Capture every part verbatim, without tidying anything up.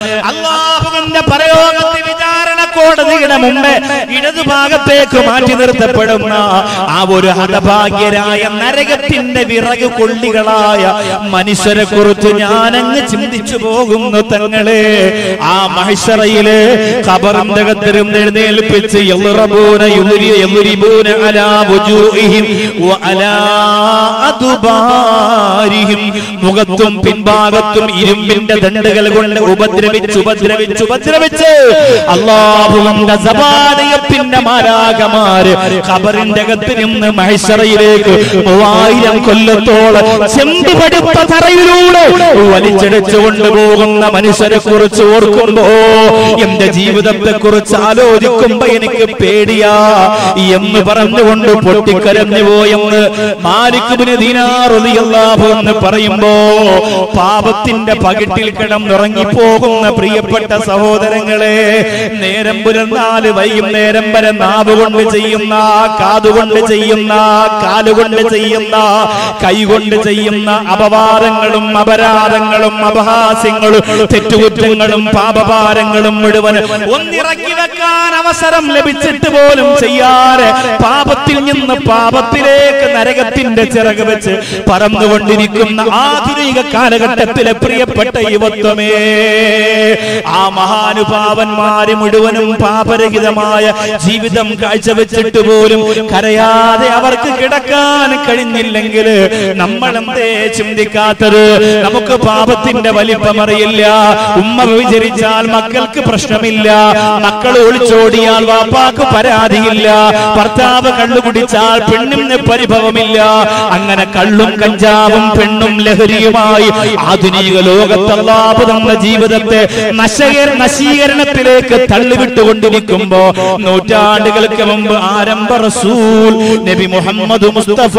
അല്ലാഹുവിന്റെ പരലോകത്തെ വിചാരണ കോടതിയുടെ മുമ്പ് ഇടതുഭാഗത്തേക്ക് മാറ്റി നിർത്തപ്പെടുന്ന ആ ഒരു ഹതഭാഗ്യരായ നരകത്തിന്റെ വിറക് കൊള്ളികളായ മനുഷ്യരെ കുറിച്ച് ഞാനങ്ങ് ചിന്തിച്ചു പോകുന്നു തങ്ങളെ. ആ മഹ്ശറയിലെ ഖബറിന്റെ അകത്തിരും എഴുന്നേൽപ്പിച്ച് യൽറബൂന യുരിബൂന അലാ വുജൂഹിഹിം വഅലാ അദ്ബാരിഹിം, മുഖത്തും പിൻഭാഗത്തും ഇരുമ്പിന്റെ ദണ്ഡുകൾ കൊണ്ട് ഉപദ്രവിച്ച് ഉപദ്രവിച്ച് ഉപദ്രവിച്ച് അല്ലാഹുവിന്റെ സബാനിയത്തിന്റെ മാലാഖമാര് ഖബറിന്റെ അകത്ത് നിന്ന് മഹ്ശറയിലേക്ക് മൂവായിരം കൊല്ലത്തോളം ചെമ്പുപടുത്ത തറയിലൂടെ വലിച്ചെടുച്ചു കൊണ്ടുപോകുന്ന മനുഷ്യരെ കുറിച്ച് ഓർക്കുമ്പോ, എന്റെ ജീവിതത്തെ കുറിച്ച് ആലോചിക്കുമ്പോ എനിക്ക് പേടിയാ എന്ന് പറഞ്ഞുകൊണ്ട് പൊട്ടിക്കരഞ്ഞു പോയെന്ന് മാലിക് ഇബ്നു ദീനാർ റളിയല്ലാഹു അൻഹു പറയുമ്പോ, പാപത്തിന്റെ പകിട്ടിൽ കിടന്നുറങ്ങിപ്പോകുന്ന പ്രിയപ്പെട്ട സഹോദരങ്ങളെ, നേരം പുലർന്നാല് വൈകുന്നേരം വരെ നാവ് കൊണ്ട് ചെയ്യുന്ന, കാതുകൊണ്ട് ചെയ്യുന്ന, കാലുകൊണ്ട് ചെയ്യുന്ന, കൈകൊണ്ട് ചെയ്യുന്ന അപവാദങ്ങളും അപരാധങ്ങളും അപഹാസ്യങ്ങളും തെറ്റുകുറ്റങ്ങളും പാപഭാരങ്ങളും മുഴുവൻ ഒന്നിറക്കി വെക്കാൻ അവസരം ലഭിച്ചിട്ട് പോലും ചെയ്യാറ് പാപത്തിൽ നിന്ന് പാപത്തിലേക്ക് നരകത്തിന്റെ ചിറക് വെച്ച് പറന്നുകൊണ്ടിരിക്കുന്ന ആധുനിക കാലഘട്ടത്തിലെ പ്രിയപ്പെട്ട യുവത്വമേ, ആ മഹാനുഭാവന്മാര് മുഴുവനും പാപരഹിതമായ ജീവിതം കാഴ്ചവെച്ചിട്ട് പോലും കരയാതെ അവർക്ക് കിടക്കാൻ കഴിഞ്ഞില്ലെങ്കിൽ നമ്മൾ എന്തേ ചിന്തിക്കാത്തത്? നമുക്ക് പാപത്തിന്റെ വലിപ്പം അറിയില്ല. ഉമ്മ വിചരിച്ചാൽ മക്കൾക്ക് പ്രശ്നമില്ല, മക്കൾ ഒളിച്ചോടിയാൽ വാപ്പാക്ക് പരാതിയില്ല, ഭർത്താവ് കള്ളുകുടിച്ചാൽ പെണ്ണിന് പരിഭവമില്ല. അങ്ങനെ കള്ളും കഞ്ചാവും പെണ്ണും ലഹരിയുമായി ആധുനിക ലോകത്ത് അല്ലാഹു തന്ന ജീവിതത്തെ നശീകരണത്തിലേക്ക് തള്ളിവിട്ടുകൊണ്ടിരിക്കുമ്പോ, നൂറ്റാണ്ടുകൾക്ക് മുമ്പ് ആരംഭ റസൂൽ നബി മുഹമ്മദ് മുസ്തഫ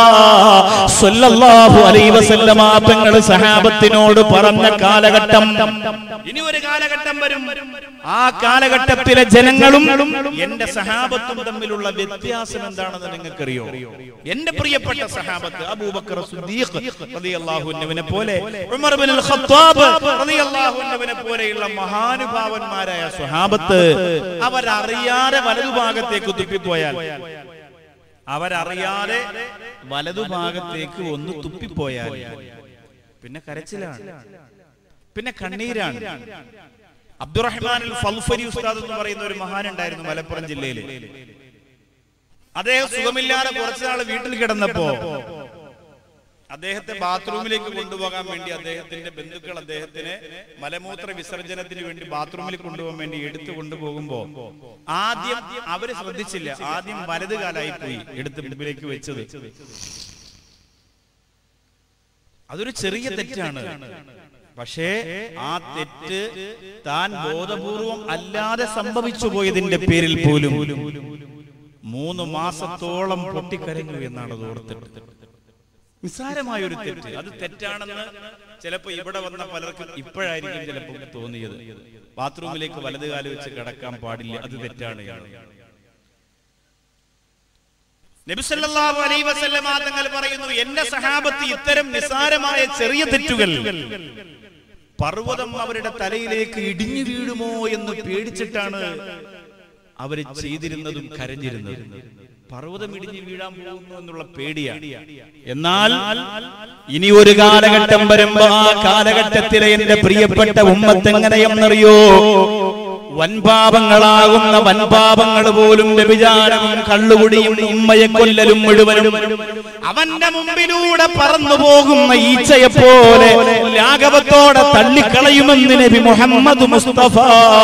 സല്ലല്ലാഹു അലൈഹി വസല്ലമ തങ്ങൾ സഹാബത്തിനോട് പറഞ്ഞ കാലഘട്ടം, ഇനി ഒരു കാലഘട്ടം വരും, ആ കാലഘട്ടത്തിലെ ജനങ്ങളും എന്റെ സഹാബത്തും തമ്മിലുള്ള വ്യത്യാസം എന്താണെന്ന് നിങ്ങൾക്കറിയോ? എന്റെ പ്രിയപ്പെട്ട സഹാബത്ത് അബൂബക്കർ സിദ്ദീഖ് റളിയല്ലാഹു അൻഹുവിനെ പോലെ, ഉമർ ഇബ്നുൽ ഖത്താബ് റളിയല്ലാഹു അൻഹുവിനെ പോലെയുള്ള മഹാനുഭാവന്മാരായ സ്വഹാബത്ത് അവരറിയാതെ വലതുഭാഗത്തേക്ക് തുപ്പിപ്പോയാൽ, അവരറിയാതെ വലതുഭാഗത്തേക്ക് ഒന്ന് തുപ്പിപ്പോയാൽ പിന്നെ കരച്ചിലാണ്, പിന്നെ കണ്ണീരാണ്. അബ്ദുറഹ്മാൻ അൽ ഫൽഫരി ഉസ്താദ് എന്ന് പറയുന്ന ഒരു മഹാൻ ഉണ്ടായിരുന്നു മലപ്പുറം ജില്ലയിൽ. അദ്ദേഹം സുഖമില്ലാതെ കുറച്ചുനാൾ വീട്ടിൽ കിടന്നപ്പോ അദ്ദേഹത്തെ ബാത്റൂമിലേക്ക് കൊണ്ടുപോകാൻ വേണ്ടി അദ്ദേഹത്തിന്റെ ബന്ധുക്കൾ അദ്ദേഹത്തിന് മലമൂത്ര വിസർജനത്തിന് വേണ്ടി ബാത്റൂമിൽ കൊണ്ടുപോകാൻ വേണ്ടി എടുത്തു കൊണ്ടുപോകുമ്പോ ആദ്യം അവര് ശ്രദ്ധിച്ചില്ല, ആദ്യം വലത് കാലായി പോയി എടുത്ത് മുമ്പിലേക്ക് വെച്ചത്. അതൊരു ചെറിയ തെറ്റാണ്. പക്ഷേ ആ തെറ്റ് താൻ ബോധപൂർവം അല്ലാതെ സംഭവിച്ചു പോയതിന്റെ പേരിൽ പോലും മൂന്ന് മാസത്തോളം പൊട്ടിക്കരഞ്ഞു എന്നാണ് അത് ഓർത്തിട്ട്. നിസ്സാരമായ ഒരു തെറ്റ്, അത് തെറ്റാണെന്ന് ചിലപ്പോ ഇവിടെ വന്ന പലർക്കും ഇപ്പോഴായിരിക്കും ചിലപ്പോൾ തോന്നിയത്. ബാത്റൂമിലേക്ക് വലത് കാല് വെച്ച് കിടക്കാൻ പാടില്ല, അത് തെറ്റാണ്. നബി സല്ലല്ലാഹു അലൈഹി വസല്ലമ തങ്ങൾ പറയുന്നു, എന്റെ സഹാബത്ത് ഇത്തരം നിസ്സാരമായ ചെറിയ തെറ്റുകൾ പർവ്വതം അവരുടെ തലയിലേക്ക് ഇടിഞ്ഞു വീഴുമോ എന്ന് പേടിച്ചിട്ടാണ് അവര് ചെയ്തിരുന്നതും കരഞ്ഞിരുന്നതും. പർവ്വതം ഇടിഞ്ഞു വീഴാൻ പോകുന്നു എന്നുള്ള പേടിയാണ്. എന്നാൽ ഇനി ഒരു കാലഘട്ടം വരുമ്പോ ആ കാലഘട്ടത്തിലെ എന്റെ പ്രിയപ്പെട്ട ഉമ്മത്ത് എങ്ങനെയെന്നറിയോ? വൻപാപങ്ങളാകുന്ന വൻപാപങ്ങൾ പോലും വ്യഭിചാരവും കള്ളുകുടിയും ഉമ്മയെ കൊല്ലലും മുഴുവനും അവന്റെ മുമ്പിലൂടെ പറന്നു പോകുന്ന ഈച്ചയെ പോലെ ലാഘവത്തോടെ തള്ളിക്കളയുമെന്ന് നബി മുഹമ്മദ് മുസ്തഫ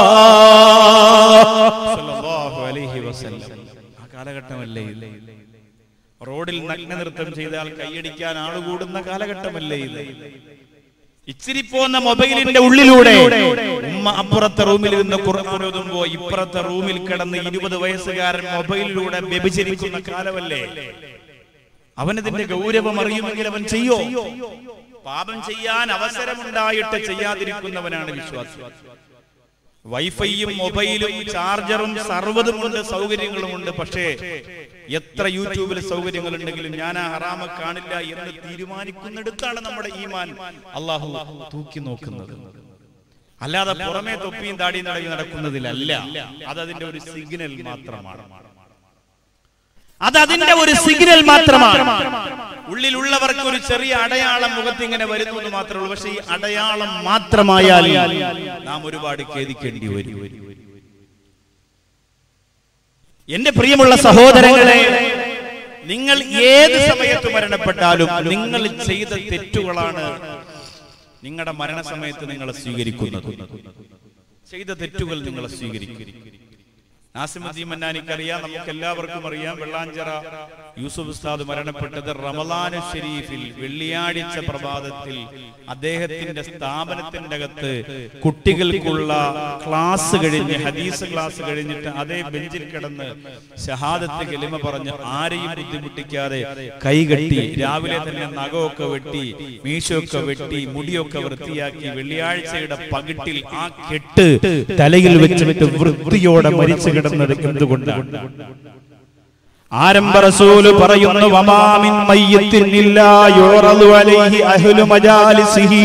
സല്ലല്ലാഹു അലൈഹി വസല്ലം. ആ കാലഘട്ടമല്ലേ ഇത്? റോഡിൽ നഗ്ന നൃത്തം ചെയ്താൽ കൈയടിക്കാൻ ആളുകൂടുന്ന കാലഘട്ടമല്ലേ ഇത്? ഇച്ചിരി പോന്ന മൊബൈലിന്റെ ഉള്ളിലൂടെ ഉമ്മ അപ്പുറത്തെ റൂമിൽ നിന്ന് ഖുർആൻ ഓതുമ്പോ ഇപ്പുറത്തെ റൂമിൽ കിടന്ന് ഇരുപത് വയസ്സുകാരൻ മൊബൈലിലൂടെ വ്യഭിചരിക്കുന്ന കാലമല്ലേ? അവനതിന്റെ ഗൗരവം അറിയുമെങ്കിൽ അവൻ ചെയ്യോ? പാപം ചെയ്യാൻ അവസരമുണ്ടായിട്ട് ചെയ്യാതിരിക്കുന്നവനാണ് വിശ്വാസി. വൈഫൈയും മൊബൈലും ചാർജറും സർവ്വതുമുണ്ട്, സൗകര്യങ്ങളുമുണ്ട്. പക്ഷേ എത്ര യൂട്യൂബിൽ സൗകര്യങ്ങൾ ഉണ്ടെങ്കിലും ഞാൻ ആ ഹറാമ കാണില്ല എന്ന് തീരുമാനിക്കുന്നിടത്താണ് നമ്മുടെ ഈമാൻ അള്ളാഹു തൂക്കി നോക്കുന്നത്. അല്ലാതെ പുറമേ തൊപ്പിയും താടിയും തടവി നടക്കുന്നതിലല്ല. അതതിന്റെ ഒരു സിഗ്നൽ മാത്രമാണ്. അതതിന്റെ ഒരു സിഗ്നൽ മാത്രമാണ്. ഉള്ളിലുള്ളവർക്ക് ഒരു ചെറിയ അടയാളം മുഖത്തിങ്ങനെ വരുന്നു എന്ന് മാത്രമേ ഉള്ളൂ. പക്ഷെ ഈ അടയാളം മാത്രമായാൽ നാം ഒരുപാട് ഖേദിക്കേണ്ടി വരും. എന്റെ പ്രിയമുള്ള സഹോദരങ്ങളെ, നിങ്ങൾ ഏത് സമയത്ത് മരണപ്പെട്ടാലും നിങ്ങൾ ചെയ്ത തെറ്റുകളാണ് നിങ്ങളുടെ മരണസമയത്ത് നിങ്ങളെ സ്വീകരിക്കുന്നത്. ചെയ്ത തെറ്റുകൾ നിങ്ങളെ സ്വീകരിക്കും. നാസിമുദ്ദീൻ മന്നാനിക്കറിയാം, നമുക്ക് എല്ലാവർക്കും അറിയാം. വെള്ളാഞ്ചിറ യൂസുഫ് ഉസ്താദ് മരണപ്പെട്ടത് റമളാൻ ഷരീഫിൽ വെള്ളിയാഴ്ച പ്രഭാതത്തിൽ അദ്ദേഹത്തിന്റെ സ്ഥാപനത്തിന്റെ അകത്ത് കുട്ടികൾക്കുള്ള ക്ലാസ് കഴിഞ്ഞ്, ഹദീസ് ക്ലാസ് കഴിഞ്ഞിട്ട് അതേ ബെഞ്ചിൽ കിടന്ന് ഷഹാദത്ത് കലിമ പറഞ്ഞ് ആരെയും ബുദ്ധിമുട്ടിക്കാതെ കൈകെട്ടി രാവിലെ തന്നെ നഖമൊക്കെ വെട്ടി മീശയൊക്കെ വെട്ടി മുടിയൊക്കെ വൃത്തിയാക്കി വെള്ളിയാഴ്ചയുടെ പകിട്ടിൽ ആ കെട്ട് തലയിൽ വെച്ചിട്ട് വൃത്തിയോടെ മരിച്ചു കിടന്നത് എന്തുകൊണ്ടാണ്? ആരംഭ റസൂല് പറയുന്നു, വമാ മിൻ മയ്യിത്തിൻ ഇല്ലാ യുറദു അലൈഹി അഹ്ലു മജാലിസിഹി.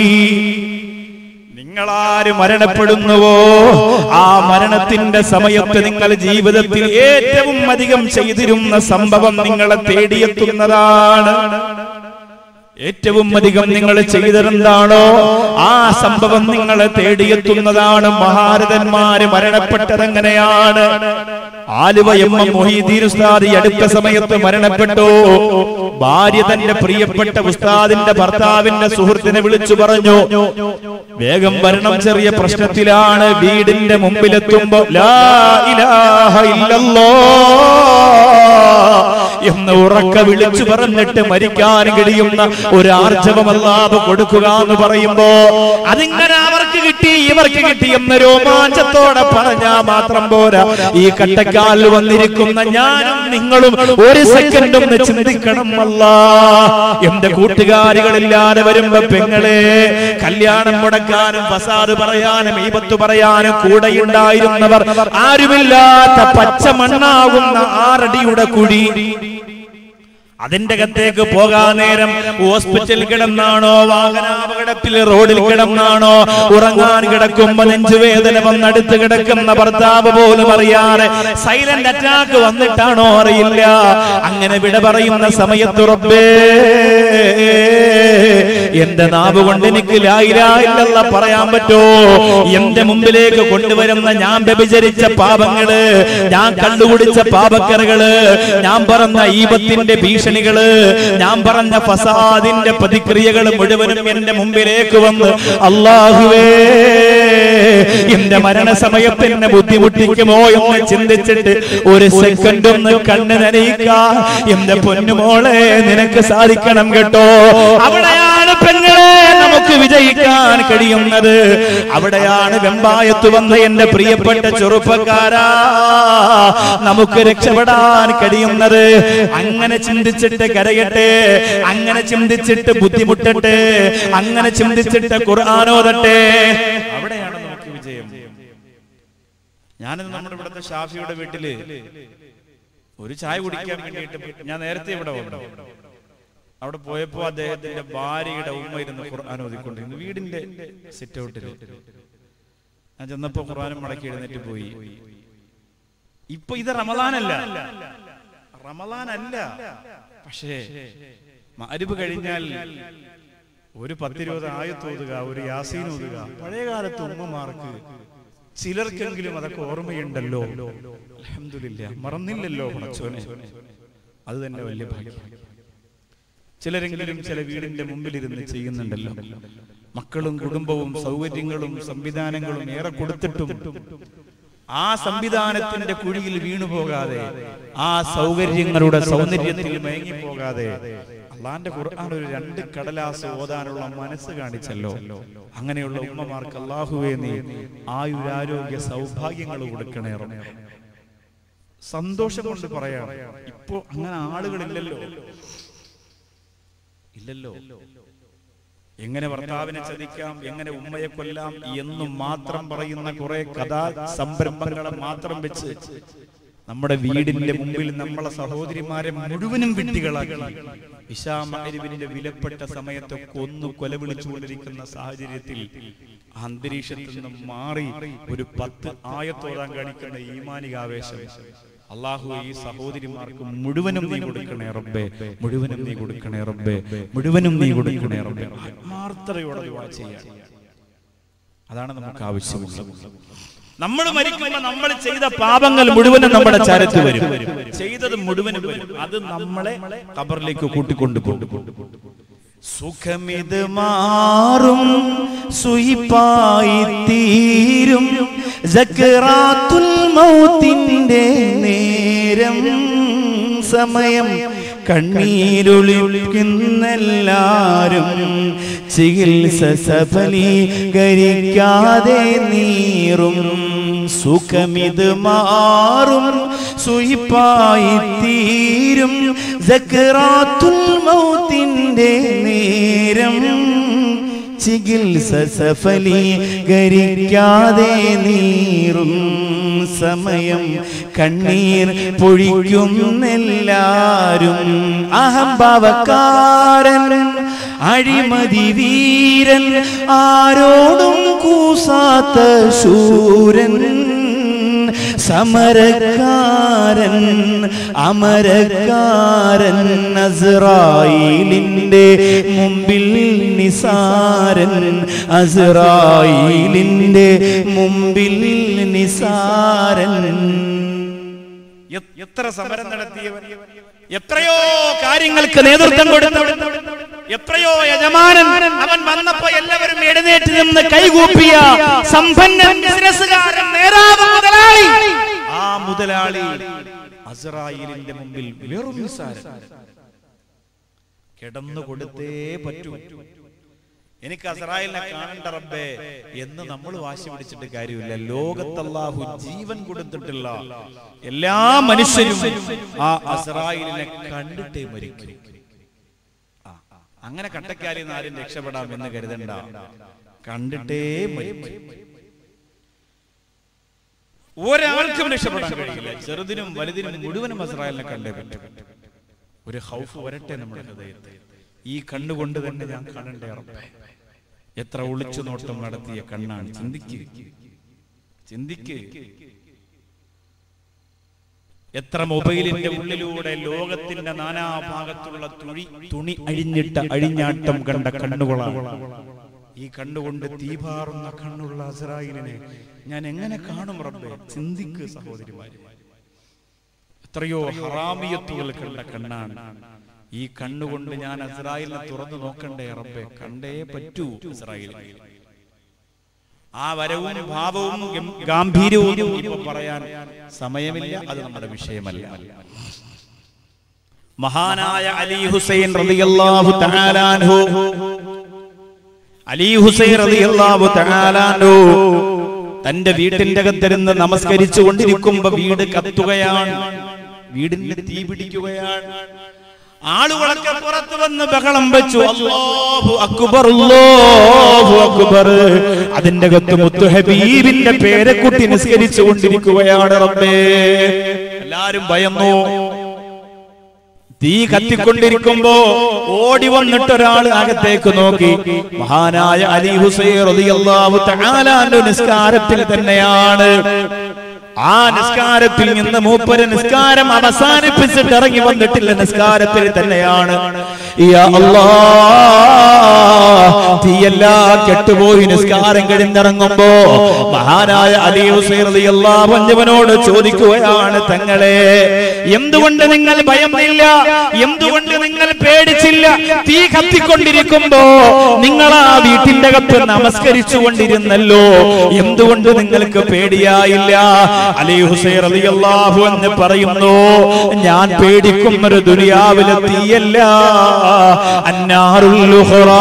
നിങ്ങളാര് മരണപ്പെടുന്നുവോ ആ മരണത്തിന്റെ സമയത്ത് നിങ്ങൾ ജീവിതത്തിൽ ഏറ്റവും അധികം ചെയ്തിരുന്ന സംഭവം നിങ്ങളെ തേടിയെത്തുന്നതാണ്. ഏറ്റവും അധികം നിങ്ങൾ ചെയ്തതെന്താണോ ആ സംഭവം നിങ്ങളെ തേടിയെത്തുന്നതാണ്. മഹാരഥന്മാര് മരണപ്പെട്ടത് എങ്ങനെയാണ്? ആലുവ എം എം മൊഹീദ്ദീൻ ഉസ്താദ് അടുത്ത സമയത്ത് മരണപ്പെട്ടു. ഭാര്യ തന്റെ പ്രിയപ്പെട്ട ഉസ്താദിന്റെ ഭർത്താവിന്റെ സുഹൃത്തിനെ വിളിച്ചു പറഞ്ഞു, വേഗം വരണം, ചെറിയ പ്രശ്നത്തിലാണ്. വീടിന്റെ മുമ്പിലെത്തുമ്പോ ലാ ഇലാഹ ഇല്ലല്ലാഹ് എന്ന് ഉറക്ക വിളിച്ചു പറഞ്ഞിട്ട് മരിക്കാൻ കഴിയുന്ന ഒരു ആർജവം അല്ലാഹു കൊടുക്കുക എന്ന് പറയുമ്പോ അതിങ്ങനെ അവർക്ക് കിട്ടി ഇവർക്ക് കിട്ടി എന്ന രോമാഞ്ചത്തോടെ പറഞ്ഞാ മാത്രം പോരാ. ഈ കട്ടക്കാലിൽ വന്നിരിക്കുന്ന ഞാനും നിങ്ങളും ഒരു സെക്കൻഡ് ഒന്ന് ചിന്തിക്കണം. അല്ലാഹ്, എന്റെ കൂട്ടുകാരികളില്ലാതെ വരുമ്പോ പെങ്ങളെ കല്യാണം മുടക്കാനും ഫസാദ് പറയാനും ഈബത്ത് പറയാനും കൂടെയുണ്ടായിരുന്നവർ ആരുമില്ലാത്ത പച്ച മണ്ണാകുന്ന ആറടിയുടെ കുഴി, അതിന്റെ അകത്തേക്ക് പോകാൻ നേരം ഹോസ്പിറ്റലിൽ കിടന്നാണോ, വാഹനാപകടത്തിൽ റോഡിൽ കിടന്നാണോ, ഉറങ്ങാൻ കിടക്കുമ്പോ നെഞ്ചുവേദന വന്നടുത്ത് കിടക്കുന്ന ഭർത്താവ് പോലും അറിയാതെ സൈലന്റ് അറ്റാക്ക് വന്നിട്ടാണോ അറിയില്ല. അങ്ങനെ വിട പറയുന്ന സമയത്ത് റബ്ബേ എന്റെ നാവ് കൊണ്ട് എനിക്ക് ലാ ഇലാഹ ഇല്ലല്ലാഹ് പറയാൻ പറ്റോ? എന്റെ മുമ്പിലേക്ക് കൊണ്ടുവരുന്ന ഞാൻ വ്യഭിചരിച്ച പാപങ്ങള്, ഞാൻ കണ്ടുകുടിച്ച പാപക്കറകള്, ഞാൻ പറഞ്ഞ ഈബത്തിന്റെ ഭീഷണികള്, ഞാൻ പറഞ്ഞ ഫസാദിന്റെ പ്രതിക്രിയകൾ മുഴുവനും എന്റെ മുമ്പിലേക്ക് വന്ന് അല്ലാഹുവേ എന്റെ മരണസമയത്ത് എന്നെ ബുദ്ധിമുട്ടിക്കുമോ എന്ന് ചിന്തിച്ചിട്ട് ഒരു സെക്കൻഡ് ഒന്ന് കണ്ണ് നനയിക്കാൻ എന്റെ പൊന്നുമോളെ നിനക്ക് സാധിക്കണം കേട്ടോ. അവിടെയാണ് പെങ്ങളെ നമുക്ക് വിജയിക്കാൻ കഴിയുന്നത്. അവിടെയാണ് വെമ്പായത്ത് വന്ന എന്റെ പ്രിയപ്പെട്ട ചെറുപ്പക്കാരാ നമുക്ക് രക്ഷപ്പെടാൻ കഴിയുന്നത്. അങ്ങനെ ചിന്തിച്ചിട്ട് കരയട്ടെ, അങ്ങനെ ചിന്തിച്ചിട്ട് ബുദ്ധിമുട്ടട്ടെ, അങ്ങനെ ചിന്തിച്ചിട്ട് ഖുർആനോദട്ടെ. അവിടെയാണ് നമുക്ക് വിജയം. ഞാനിന്ന് നമ്മുടെ ഇവിടുത്തെ ഷാഫിയുടെ വീട്ടില് ഒരു ചായ കുടിക്കാൻ വേണ്ടിയിട്ട് ഞാൻ നേരത്തെ ഇവിടെ വന്നു. അവിടെ പോയപ്പോ അദ്ദേഹത്തിന്റെ ഭാര്യയുടെ ഉമ്മ ഇരുന്ന് ഖുർആൻ ഓതിക്കൊണ്ടിരുന്നു വീടിന്റെ സിറ്റ് ഔട്ടിൽ. ഞാൻ ചെന്നപ്പോ ഖുർആനും മടക്കി എഴുന്നേറ്റ് പോയി. ഇപ്പൊ ഇത് റമളാനല്ല, റമളാനല്ല. പക്ഷേ മഗ്‌രിബ് കഴിഞ്ഞാൽ ഒരു പത്തിരുപത് ആയത്ത് ഓതുക, ഒരു യാസീൻ ഓതുക. പഴയ കാലത്ത് ഉമ്മമാർക്ക് ചിലർക്കെങ്കിലും അതൊക്കെ ഓർമ്മയുണ്ടല്ലോ. അൽഹംദുലില്ലാഹ്, മറന്നില്ലല്ലോ പടച്ചോനെ. അത് തന്നെ വലിയ ഭാഗ്യം. ചിലരെങ്കിലും ചില വീടിന്റെ മുമ്പിലിരുന്ന് ചെയ്യുന്നുണ്ടല്ലോ. മക്കളും കുടുംബവും സൗകര്യങ്ങളും സംവിധാനങ്ങളും ഏറെ കൊടുത്തിട്ടും ആ സംവിധാനത്തിന്റെ കുഴിയിൽ വീണുപോകാതെ, ആ സൗകര്യങ്ങളുടെ സൗന്ദര്യത്തിൽ മയങ്ങിപ്പോകാതെ അള്ളാന്റെ ഖുർആൻ ഒരു രണ്ട് കടലാസ് ഓതാനുള്ള മനസ്സ് കാണിച്ചല്ലോ. അങ്ങനെയുള്ള ഉമ്മമാർക്ക് അല്ലാഹുവേ നീ ആയുരാരോഗ്യ സൗഭാഗ്യങ്ങൾ കൊടുക്കണേ. സന്തോഷം കൊണ്ട് പറയാം, ഇപ്പോ അങ്ങനെ ആളുകളില്ലല്ലോ, ഇല്ലല്ലോ. എങ്ങനെ ഭർത്താവിനെ ചതിക്കാം, എങ്ങനെ ഉമ്മയെ കൊല്ലാം എന്നും മാത്രം പറയുന്ന കുറെ കഥാ സംരംഭങ്ങളെ മാത്രം വെച്ച് നമ്മുടെ വീടിന്റെ മുമ്പിൽ നമ്മളെ സഹോദരിമാരെ മുഴുവനും വിഡ്ഢികളാക്കി ഇശാ മഗ്‌രിബിന്റെ വിലപ്പെട്ട സമയത്ത് കൊന്നു കൊല വിളിച്ചുകൊണ്ടിരിക്കുന്ന സാഹചര്യത്തിൽ അന്തരീക്ഷത്തിൽ നിന്നും മാറി ഒരു പത്ത് ആയത്തോടാൻ കാണിക്കുന്ന ഈമാനിക ആവേശം അല്ലാഹു ഈ സഹോദരിമാർക്ക് മുഴുവനും നീ കൊടുക്കണേ റബ്ബേ, മുഴുവനും നീ കൊടുക്കണേ റബ്ബേ, മുഴുവനും നീ കൊടുക്കണേ റബ്ബേ. ആത്മാർത്ഥതയോടെ ദുആ ചെയ്യാൻ, അതാണ് നമുക്ക് ആവശ്യമുള്ളത്. നമ്മൾ മരിക്കുമ്പോൾ നമ്മൾ ചെയ്ത പാപങ്ങൾ മുഴുവനും നമ്മുടെ ചരത്ത് വരും, ചെയ്തത് മുഴുവനും വരും. അത് നമ്മളെ ഖബറിലേക്ക് കൂട്ടിക്കൊണ്ടുപോകും. സുഖമിത് മാറും സുയിപ്പായി തീരും സക്റാത്തുൽ മൗത്തിന്റെ നേരം സമയം കണ്ണീരൊലിക്കുന്നെല്ലാരും ചികിത്സ സഫലീകരിക്കാതെ നീറും. സുഖമിത് മാറും സുയിപ്പായി തീരും സക്റാത്തുൽ മൗത്തിന്റെ നേരം ചികിത്സ സഫലീകരിക്കാതെ നീറും സമയം കണ്ണീർ പൊഴിക്കുന്നെല്ലാരും. അഹംഭാവക്കാരൻ അഴിമതി വീരൻ ആരോടും കൂസാത്ത ശൂരൻ സമരക്കാരൻ അമരക്കാരൻ അസ്റായീലിന്റെ മുമ്പിൽ നിസാരൻ അസ്റായീലിന്റെ മുമ്പിൽ നിസാരൻ. എത്ര സമരം നടത്തിയവൻ, എത്രയോ കാര്യങ്ങൾക്ക് നേതൃത്വം കൊടുത്തവൻ, എത്രയോ യജമാനൻ. അവൻ വന്നപ്പോ എല്ലാവരും എഴുന്നേറ്റ് നിന്ന് കൈകൂപ്പിയ സമ്പന്നൻ ബിസിനസ്സുകാരൻ നേതാവ് മുതലാളി. ആ മുതലാളി അസ്റായീലിന്റെ മുമ്പിൽ വെറും നിസ്സാരൻ. കിടന്നു കൊടുത്തേ പറ്റൂ, എനിക്ക് അസ്റായീലിനെ കാണണ്ട റബ്ബേ എന്ന് നമ്മൾ വാശി പിടിച്ചിട്ട് കാര്യമില്ല. ലോകത്ത് അല്ലാഹു ജീവൻ കൊടുത്തിട്ടുള്ള എല്ലാ മനുഷ്യരും ആ അസ്റായീലിനെ കണ്ടിട്ടേ മരിക്കും. അങ്ങനെ കട്ടക്കാലിൽ നിന്ന് ആരും രക്ഷപ്പെടാം എന്ന് കരുതണ്ട, കണ്ടിട്ടേ മരിക്കും. ഒരാൾക്കും രക്ഷപ്പെടാൻ കഴിയില്ല. ചെറുതിനും വലുതിനും മുഴുവനും അസ്റായീലിനെ കണ്ടേ പറ്റും. ഒരു ഖൗഫ് വരട്ടെ നമ്മുടെ ഹൃദയത്തിൽ. ഈ കണ്ണുകൊണ്ട് തന്നെ ഞാൻ കാണണ്ടേ റബ്ബേ. എത്ര ഒളിച്ചു നോട്ടം നടത്തിയ കണ്ണാണ്. ചിന്തിക്ക് ചിന്തിക്ക് എത്ര മൊബൈലിന്റെ ഉള്ളിലൂടെ ലോകത്തിന്റെ നാനാഭാഗത്തുള്ള തുണി തുണി അഴിഞ്ഞിട്ട അഴിഞ്ഞാട്ടം കണ്ട കണ്ണുകളാണ്. ഈ കണ്ണുകൊണ്ട് തീപാറുന്ന കണ്ണുള്ള അസ്റായീലിനെ ഞാൻ എങ്ങനെ കാണും റബ്ബേ? ചിന്തിക്ക് സഹോദരിമാരെ. എത്രയോ ഹറാമിയത്തുകൾ കണ്ട കണ്ണാണ്. ഈ കണ്ണുകൊണ്ട് ഞാൻ അസ്റായീലിനെ തുറന്നു നോക്കണ്ടേ റബ്ബേ? കണ്ടേ പറ്റൂ അസ്റായീലിനെ. ആ വരവും ഭാവവും ഗാംഭീര്യവും ഇപ്പൊ പറയാൻ സമയമില്ല, അത് നമ്മുടെ വിഷയമല്ല. മഹാനായ അലി ഹുസൈൻ റളിയല്ലാഹു തആല അൻഹു അലി ഹുസൈൻ റളിയല്ലാഹു തആല അൻഹു തന്റെ വീട്ടിന്റെ അകത്തിരുന്ന് നമസ്കരിച്ചു കൊണ്ടിരിക്കുമ്പോ വീട് കത്തുകയാണ്, വീടിന്റെ തീ പിടിക്കുകയാണ്. ആളുകളൊക്കെ പുറത്തു വന്ന് ബഹളം വെച്ചു. അല്ലാഹു അക്ബർ, അല്ലാഹു അക്ബർ. അതിന്റെ അകത്ത് മുത്തു ഹബീബിന്റെ പേരക്കുട്ടി നിസ്കരിച്ചു കൊണ്ടിരിക്കുകയാണ് റബ്ബേ. എല്ലാരും ഭയന്നു. തീ കത്തിക്കൊണ്ടിരിക്കുമ്പോ ഓടി വന്നിട്ട് ഒരാൾ അകത്തേക്ക് നോക്കി. മഹാനായ അലി ഹുസൈൻ റളിയല്ലാഹു തആല അൻഹു നിസ്കാരത്തിൽ തന്നെയാണ്. ആ നിസ്കാരത്തിൽ നിന്ന് മൂപ്പര് നിസ്കാരം അവസാനിപ്പിച്ചിട്ട് ഇറങ്ങി വന്നിട്ടില്ല, നിസ്കാരത്തിൽ തന്നെയാണ്. യാ അല്ലാഹ്, തീയെല്ലാം കെട്ടുപോയി നിസ്കാരം കഴിഞ്ഞിറങ്ങുമ്പോ മഹാനായ അലി ഹുസൈൻ റളിയല്ലാഹു അൻഹുവിനോട് ചോദിക്കുകയാണ്, തങ്ങളെ എന്തുകൊണ്ട് നിങ്ങൾ ഭയമില്ല, എന്തുകൊണ്ട് നിങ്ങൾ പേടിച്ചില്ല? തീ കത്തിക്കൊണ്ടിരിക്കുമ്പോ നിങ്ങൾ ആ വീട്ടിന്റെ അകത്ത് നമസ്കരിച്ചു കൊണ്ടിരുന്നല്ലോ, എന്തുകൊണ്ട് നിങ്ങൾക്ക് പേടിയായില്ല? അലി ഹുസൈൻ റളിയല്ലാഹു അൻഹു പറയുന്നു, ഞാൻ പേടിക്കുന്ന ഒരു ദുനിയാവിലെ തീയല്ല, അന്നാറുൽ ഉഖ്റാ,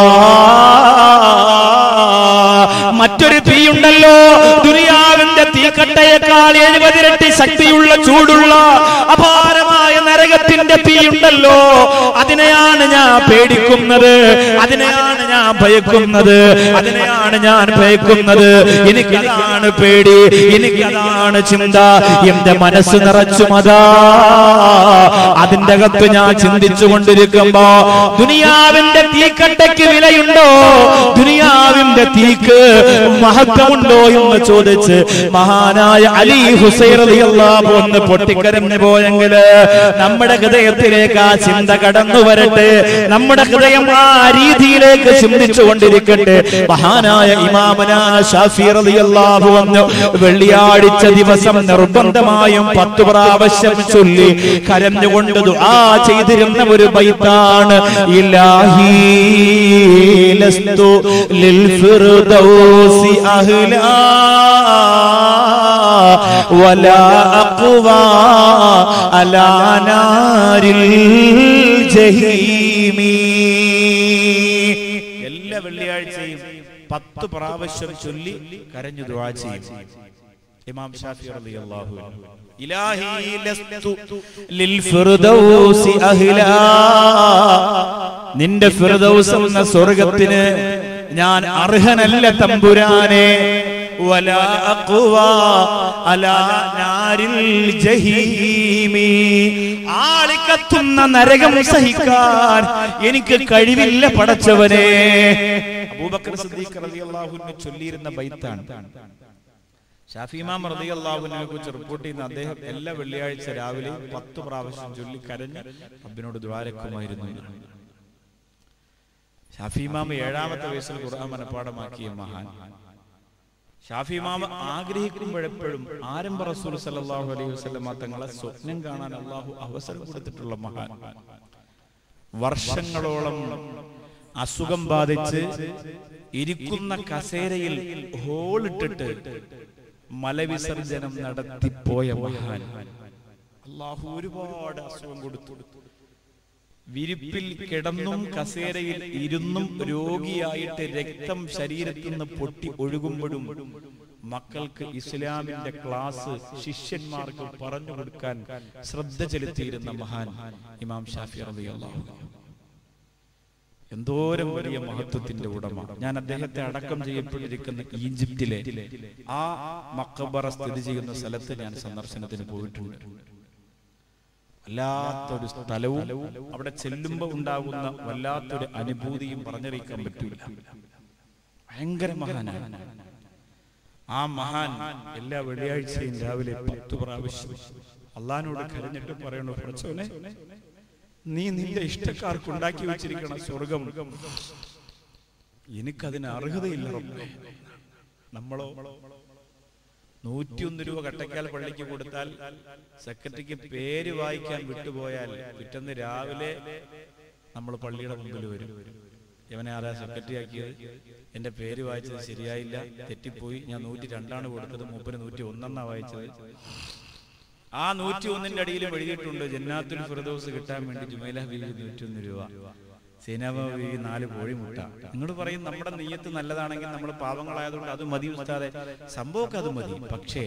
മറ്റൊരു തീയുണ്ടല്ലോ, ദുനിയാവിന്റെ തീക്കട്ടയേക്കാൾ എഴുപതിരട്ടി ശക്തിയുള്ള ചൂടുള്ള അപാരമായ നരക നരകത്തിന്റെ തീയുണ്ടല്ലോ, അതിനെയാണ് ഞാൻ പേടിക്കുന്നത്, അതിനെയാണ് ഞാൻ ഭയക്കുന്നത്, അതിനെയാണ് ഞാൻ ഭയക്കുന്നത്. എനിക്കതാണ് പേടി, എനിക്കതാണ് ചിന്ത. എന്റെ മനസ്സ് നിറച്ചുമതാ അതിന്റെ അകത്ത് ഞാൻ ചിന്തിച്ചു കൊണ്ടിരിക്കുമ്പോ, ദുനിയാവിന്റെ തീക്കട്ടയ്ക്ക് വിലയുണ്ടോ, ദുനിയാവിന്റെ തീക്ക് മഹത്വമുണ്ടോ എന്ന് ചോദിച്ച് മഹാനായ അലി ഹുസൈൻ റളിയല്ലാഹു അൻഹു പൊട്ടിക്കരഞ്ഞു പോയെങ്കിൽ നമ്മുടെ ഹൃദയത്തിലേക്ക് ആ ചിന്ത കടന്നു വരട്ടെ, നമ്മുടെ ഹൃദയം ആ രീതിയിലേക്ക് ചിന്തിച്ചു കൊണ്ടിരിക്കട്ടെ. മഹാനായ ഇമാമന ശാഫി റളിയല്ലാഹു അൻഹു വെള്ളിയാഴ്ച ദിവസം നിർബന്ധമായും പത്ത് പ്രാവശ്യം ചൊല്ലി കരഞ്ഞുകൊണ്ട് ദുആ ചെയ്തിരുന്ന ഒരു ബൈത്താണ്, ഇലാഹി ലസ്തു ലിൽ ഫിർദൗസി അഹ്ലാ വലാ അഖ്വാ അലാ നാരിൽ ജഹീമി. എല്ലാ വെള്ളിയാഴ്ചയും പത്ത് പ്രാവശ്യം ചൊല്ലി കരഞ്ഞു ദുആ ചെയ്യും ഇമാം ശാഫി റളിയല്ലാഹു അൻഹു. ഇലാഹി ലസ്തു ലിൽ ഫിർദൗസി അഹ്ലാ, നിന്റെ ഫിർദൗസ് എന്ന സ്വർഗ്ഗത്തിന് ഞാൻ അർഹനല്ല തമ്പുരാനെ. വലാ അഖ്വാ അലാ നാരിൽ ജഹീമി, ആളിക്കത്തുന്ന നരകം സഹിക്കാൻ എനിക്ക് കഴിവില്ല പടച്ചവനെ. അബൂബക്കർ സിദ്ദീഖ് റളിയല്ലാഹു അൻഹു ചൊല്ലിയിരുന്ന ബൈത്താണ്. ശാഫി ഇമാം റളിയല്ലാഹു അൻഹുവിനെ കുറിച്ച് റിപ്പോർട്ട് ചെയ്യുന്ന അദ്ദേഹം എല്ലാ വെള്ളിയാഴ്ച രാവിലെ പത്ത് പ്രാവശ്യം ചൊല്ലി കരഞ്ഞ് റബ്ബിനോട് ദുആരക്കുമായിരുന്നു. ഷാഫി ഇമാം ഏഴാമത്തെ വയസ്സിൽ ഖുർആൻ മനപ്പാഠമാക്കിയ മഹാൻ. ഷാഫി ഇമാം ആഗ്രഹിക്കുമ്പോഴെപ്പോഴും ആരംഭ റസൂൽ സല്ലല്ലാഹു അലൈഹി വസല്ലം തങ്ങളെ സ്വപ്നം കാണാൻ അല്ലാഹു അവസരം കൊടുത്തിട്ടുള്ള മഹാൻ. വർഷങ്ങളോളം അസുഖം ബാധിച്ച് ഇരിക്കുന്ന കസേരയിൽ ഹോളിട്ടിട്ട് മലവിസർജനം നടത്തിപ്പോയ മഹാൻ. അല്ലാഹു ഒരുപാട് അസുഖം കൊടുത്തു. വിരിപ്പിൽ കിടന്നും കസേരയിൽ ഇരുന്നും രോഗിയായിട്ട് രക്തം ശരീരത്തിൽ നിന്ന് പൊട്ടി ഒഴുകുമ്പോഴും മക്കൾക്ക് ഇസ്ലാമിന്റെ ക്ലാസ് ശിഷ്യന്മാർക്ക് പറഞ്ഞു കൊടുക്കാൻ ശ്രദ്ധ ചെലുത്തിയിരുന്ന മഹാൻ ഇമാം ഷാഫി റളിയല്ലാഹു അൻഹു. എന്തോരം വലിയ മഹത്വത്തിന്റെ ഉടമ. ഞാൻ അദ്ദേഹത്തെ അടക്കം ചെയ്യപ്പെട്ടിരിക്കുന്ന ഈജിപ്തിലെ ആ മഖബറ സ്ഥിതി ചെയ്യുന്ന സ്ഥലത്ത് ഞാൻ സന്ദർശനത്തിന് പോയിട്ടുണ്ട്. വല്ലാത്തൊരു സ്ഥലവും അവിടെ ചെല്ലുമ്പോൾ ഉണ്ടാകുന്ന വല്ലാത്തൊരു അനുഭൂതിയും പറഞ്ഞറിയിക്കാൻ പറ്റൂല. ഭയങ്കര മഹാനാണ് ആ മഹാൻ. എല്ലാ വെള്ളിയാഴ്ചയും രാവിലെ പത്ത് പ്രാവശ്യം അള്ളാഹിനോട് കരഞ്ഞിട്ട് പറയണു, പടച്ചോനെ നീ നിന്റെ ഇഷ്ടക്കാർക്ക് ഉണ്ടാക്കി വെച്ചിരിക്കണം സ്വർഗം, എനിക്കതിന് അർഹതയില്ല റബ്ബേ. നമ്മളോ നൂറ്റിയൊന്ന് രൂപ കട്ടക്കാൽ പള്ളിക്ക് കൊടുത്താൽ സെക്രട്ടറിക്ക് പേര് വായിക്കാൻ വിട്ടുപോയാൽ പിറ്റേന്ന് രാവിലെ നമ്മൾ പള്ളിയുടെ മുമ്പിൽ വരും. ഇവനെ ആരാ സെക്രട്ടറി ആക്കിയത്, എന്റെ പേര് വായിച്ചത് ശരിയായില്ല, തെറ്റിപ്പോയി, ഞാൻ നൂറ്റി രണ്ടാണ് കൊടുത്തത്, മൂപ്പര് നൂറ്റി ഒന്നെന്നാ വായിച്ചത്. ആ നൂറ്റി ഒന്നിന്റെ അടിയിൽ എഴുതിയിട്ടുണ്ട് ജന്നാത്തുൽ ഫിർദൗസ് കിട്ടാൻ വേണ്ടി ജുമൈല ബീവി നൂറ്റി ഒന്ന് രൂപ, സൈനബ ബീവി നാല് കോഴിമുട്ട. നിങ്ങളോട് പറയും നമ്മുടെ നിയ്യത്ത് നല്ലതാണെങ്കിൽ നമ്മൾ പാവങ്ങളായതുകൊണ്ട് അത് മതി ഉസ്താദെ, സംഭവമൊക്കെ അത് മതി. പക്ഷേ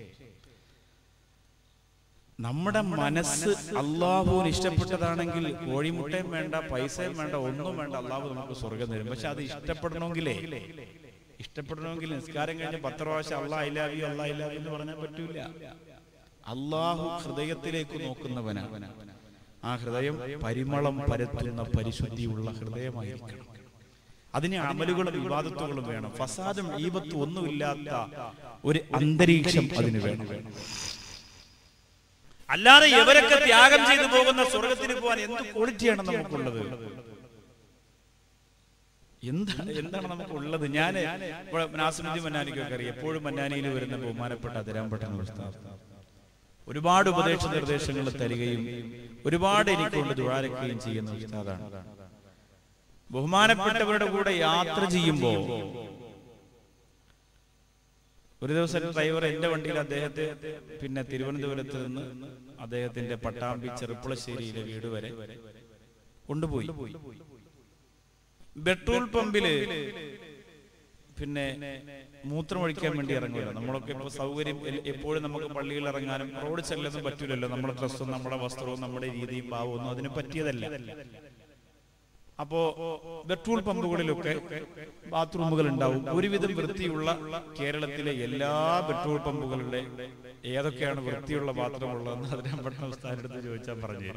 നമ്മുടെ മനസ്സ് അള്ളാഹുവിന് ഇഷ്ടപ്പെട്ടതാണെങ്കിൽ കോഴിമുട്ടയും വേണ്ട, പൈസയും വേണ്ട, ഒന്നും വേണ്ട, അള്ളാഹു നമുക്ക് സ്വർഗം തരും. പക്ഷെ അത് ഇഷ്ടപ്പെടണമെങ്കിലേ ഇഷ്ടപ്പെടണമെങ്കിൽ നിസ്കാരം കഴിഞ്ഞ് പത്ത് പ്രാവശ്യം അള്ളാഹ് ഐ ലവ് യു അള്ളാഹ് ഐ ലവ് യു എന്ന് പറഞ്ഞാൽ പറ്റൂല. അള്ളാഹു ഹൃദയത്തിലേക്ക് നോക്കുന്നവനാണ്. ആ ഹൃദയം പരിമളം പരത്തുന്ന പരിശുദ്ധിയുള്ള ഹൃദയമായിരിക്കണം. അതിന് അമലുകളും വിവാദത്തുകളും വേണം. ഫസാദും ഈബത്തും ഒന്നുമില്ലാത്ത ഒരു അന്തരീക്ഷം അതിന് വേണം. അല്ലാതെ എവരൊക്കെ ത്യാഗം ചെയ്തു പോകുന്ന സ്വർഗത്തിന് പോകാൻ എന്ത് ക്വാളിറ്റിയാണ് നമുക്കുള്ളത്? എന്താണ് എന്താണ് നമുക്കുള്ളത്? ഞാൻ നാസിമുദ്ദീൻ മന്നാനിക്കൊക്കെ അറിയാം. എപ്പോഴും മന്നാനിയിൽ വരുന്ന ബഹുമാനപ്പെട്ട അതിരാമ്പട്ട ഉസ്താദ് ഒരുപാട് ഉപദേശ നിർദ്ദേശങ്ങൾ തരികയും ഒരുപാട് എനിക്കൊണ്ട് ദുആരക്കുകയും ചെയ്യുന്ന ഉസ്താദാണ്. ബഹുമാനപ്പെട്ടവരുടെ കൂടെ യാത്ര ചെയ്യുമ്പോ ഒരു ദിവസം ഡ്രൈവർ എന്റെ വണ്ടിയിൽ അദ്ദേഹത്തെ പിന്നെ തിരുവനന്തപുരത്ത് നിന്ന് അദ്ദേഹത്തിന്റെ പട്ടാമ്പി ചെറുപ്പുളശ്ശേരിയിലെ വീട് വരെ കൊണ്ടുപോയി. പെട്രോൾ പമ്പില് പിന്നെ മൂത്രം ഒഴിക്കാൻ വേണ്ടി ഇറങ്ങില്ല. നമ്മളൊക്കെ ഇപ്പൊ സൗകര്യം എപ്പോഴും നമുക്ക് പള്ളിയിൽ ഇറങ്ങാനും റോഡ് ചെല്ലൊന്നും പറ്റൂലല്ലോ. നമ്മുടെ ഡ്രസ്സും നമ്മുടെ വസ്ത്രവും നമ്മുടെ രീതിയും ഭാവവും ഒന്നും അതിന് പറ്റിയതല്ല. അപ്പോ പെട്രോൾ പമ്പുകളിലൊക്കെ ബാത്റൂമുകൾ ഉണ്ടാവും. ഒരുവിധം വൃത്തിയുള്ള കേരളത്തിലെ എല്ലാ പെട്രോൾ പമ്പുകളുടെ ഏതൊക്കെയാണ് വൃത്തിയുള്ള ബാത്റൂം ഉള്ളതെന്ന് അതിനെ നമ്മുടെ ഉസ്താദിനടുത്ത് ചോദിച്ചാൽ പറഞ്ഞു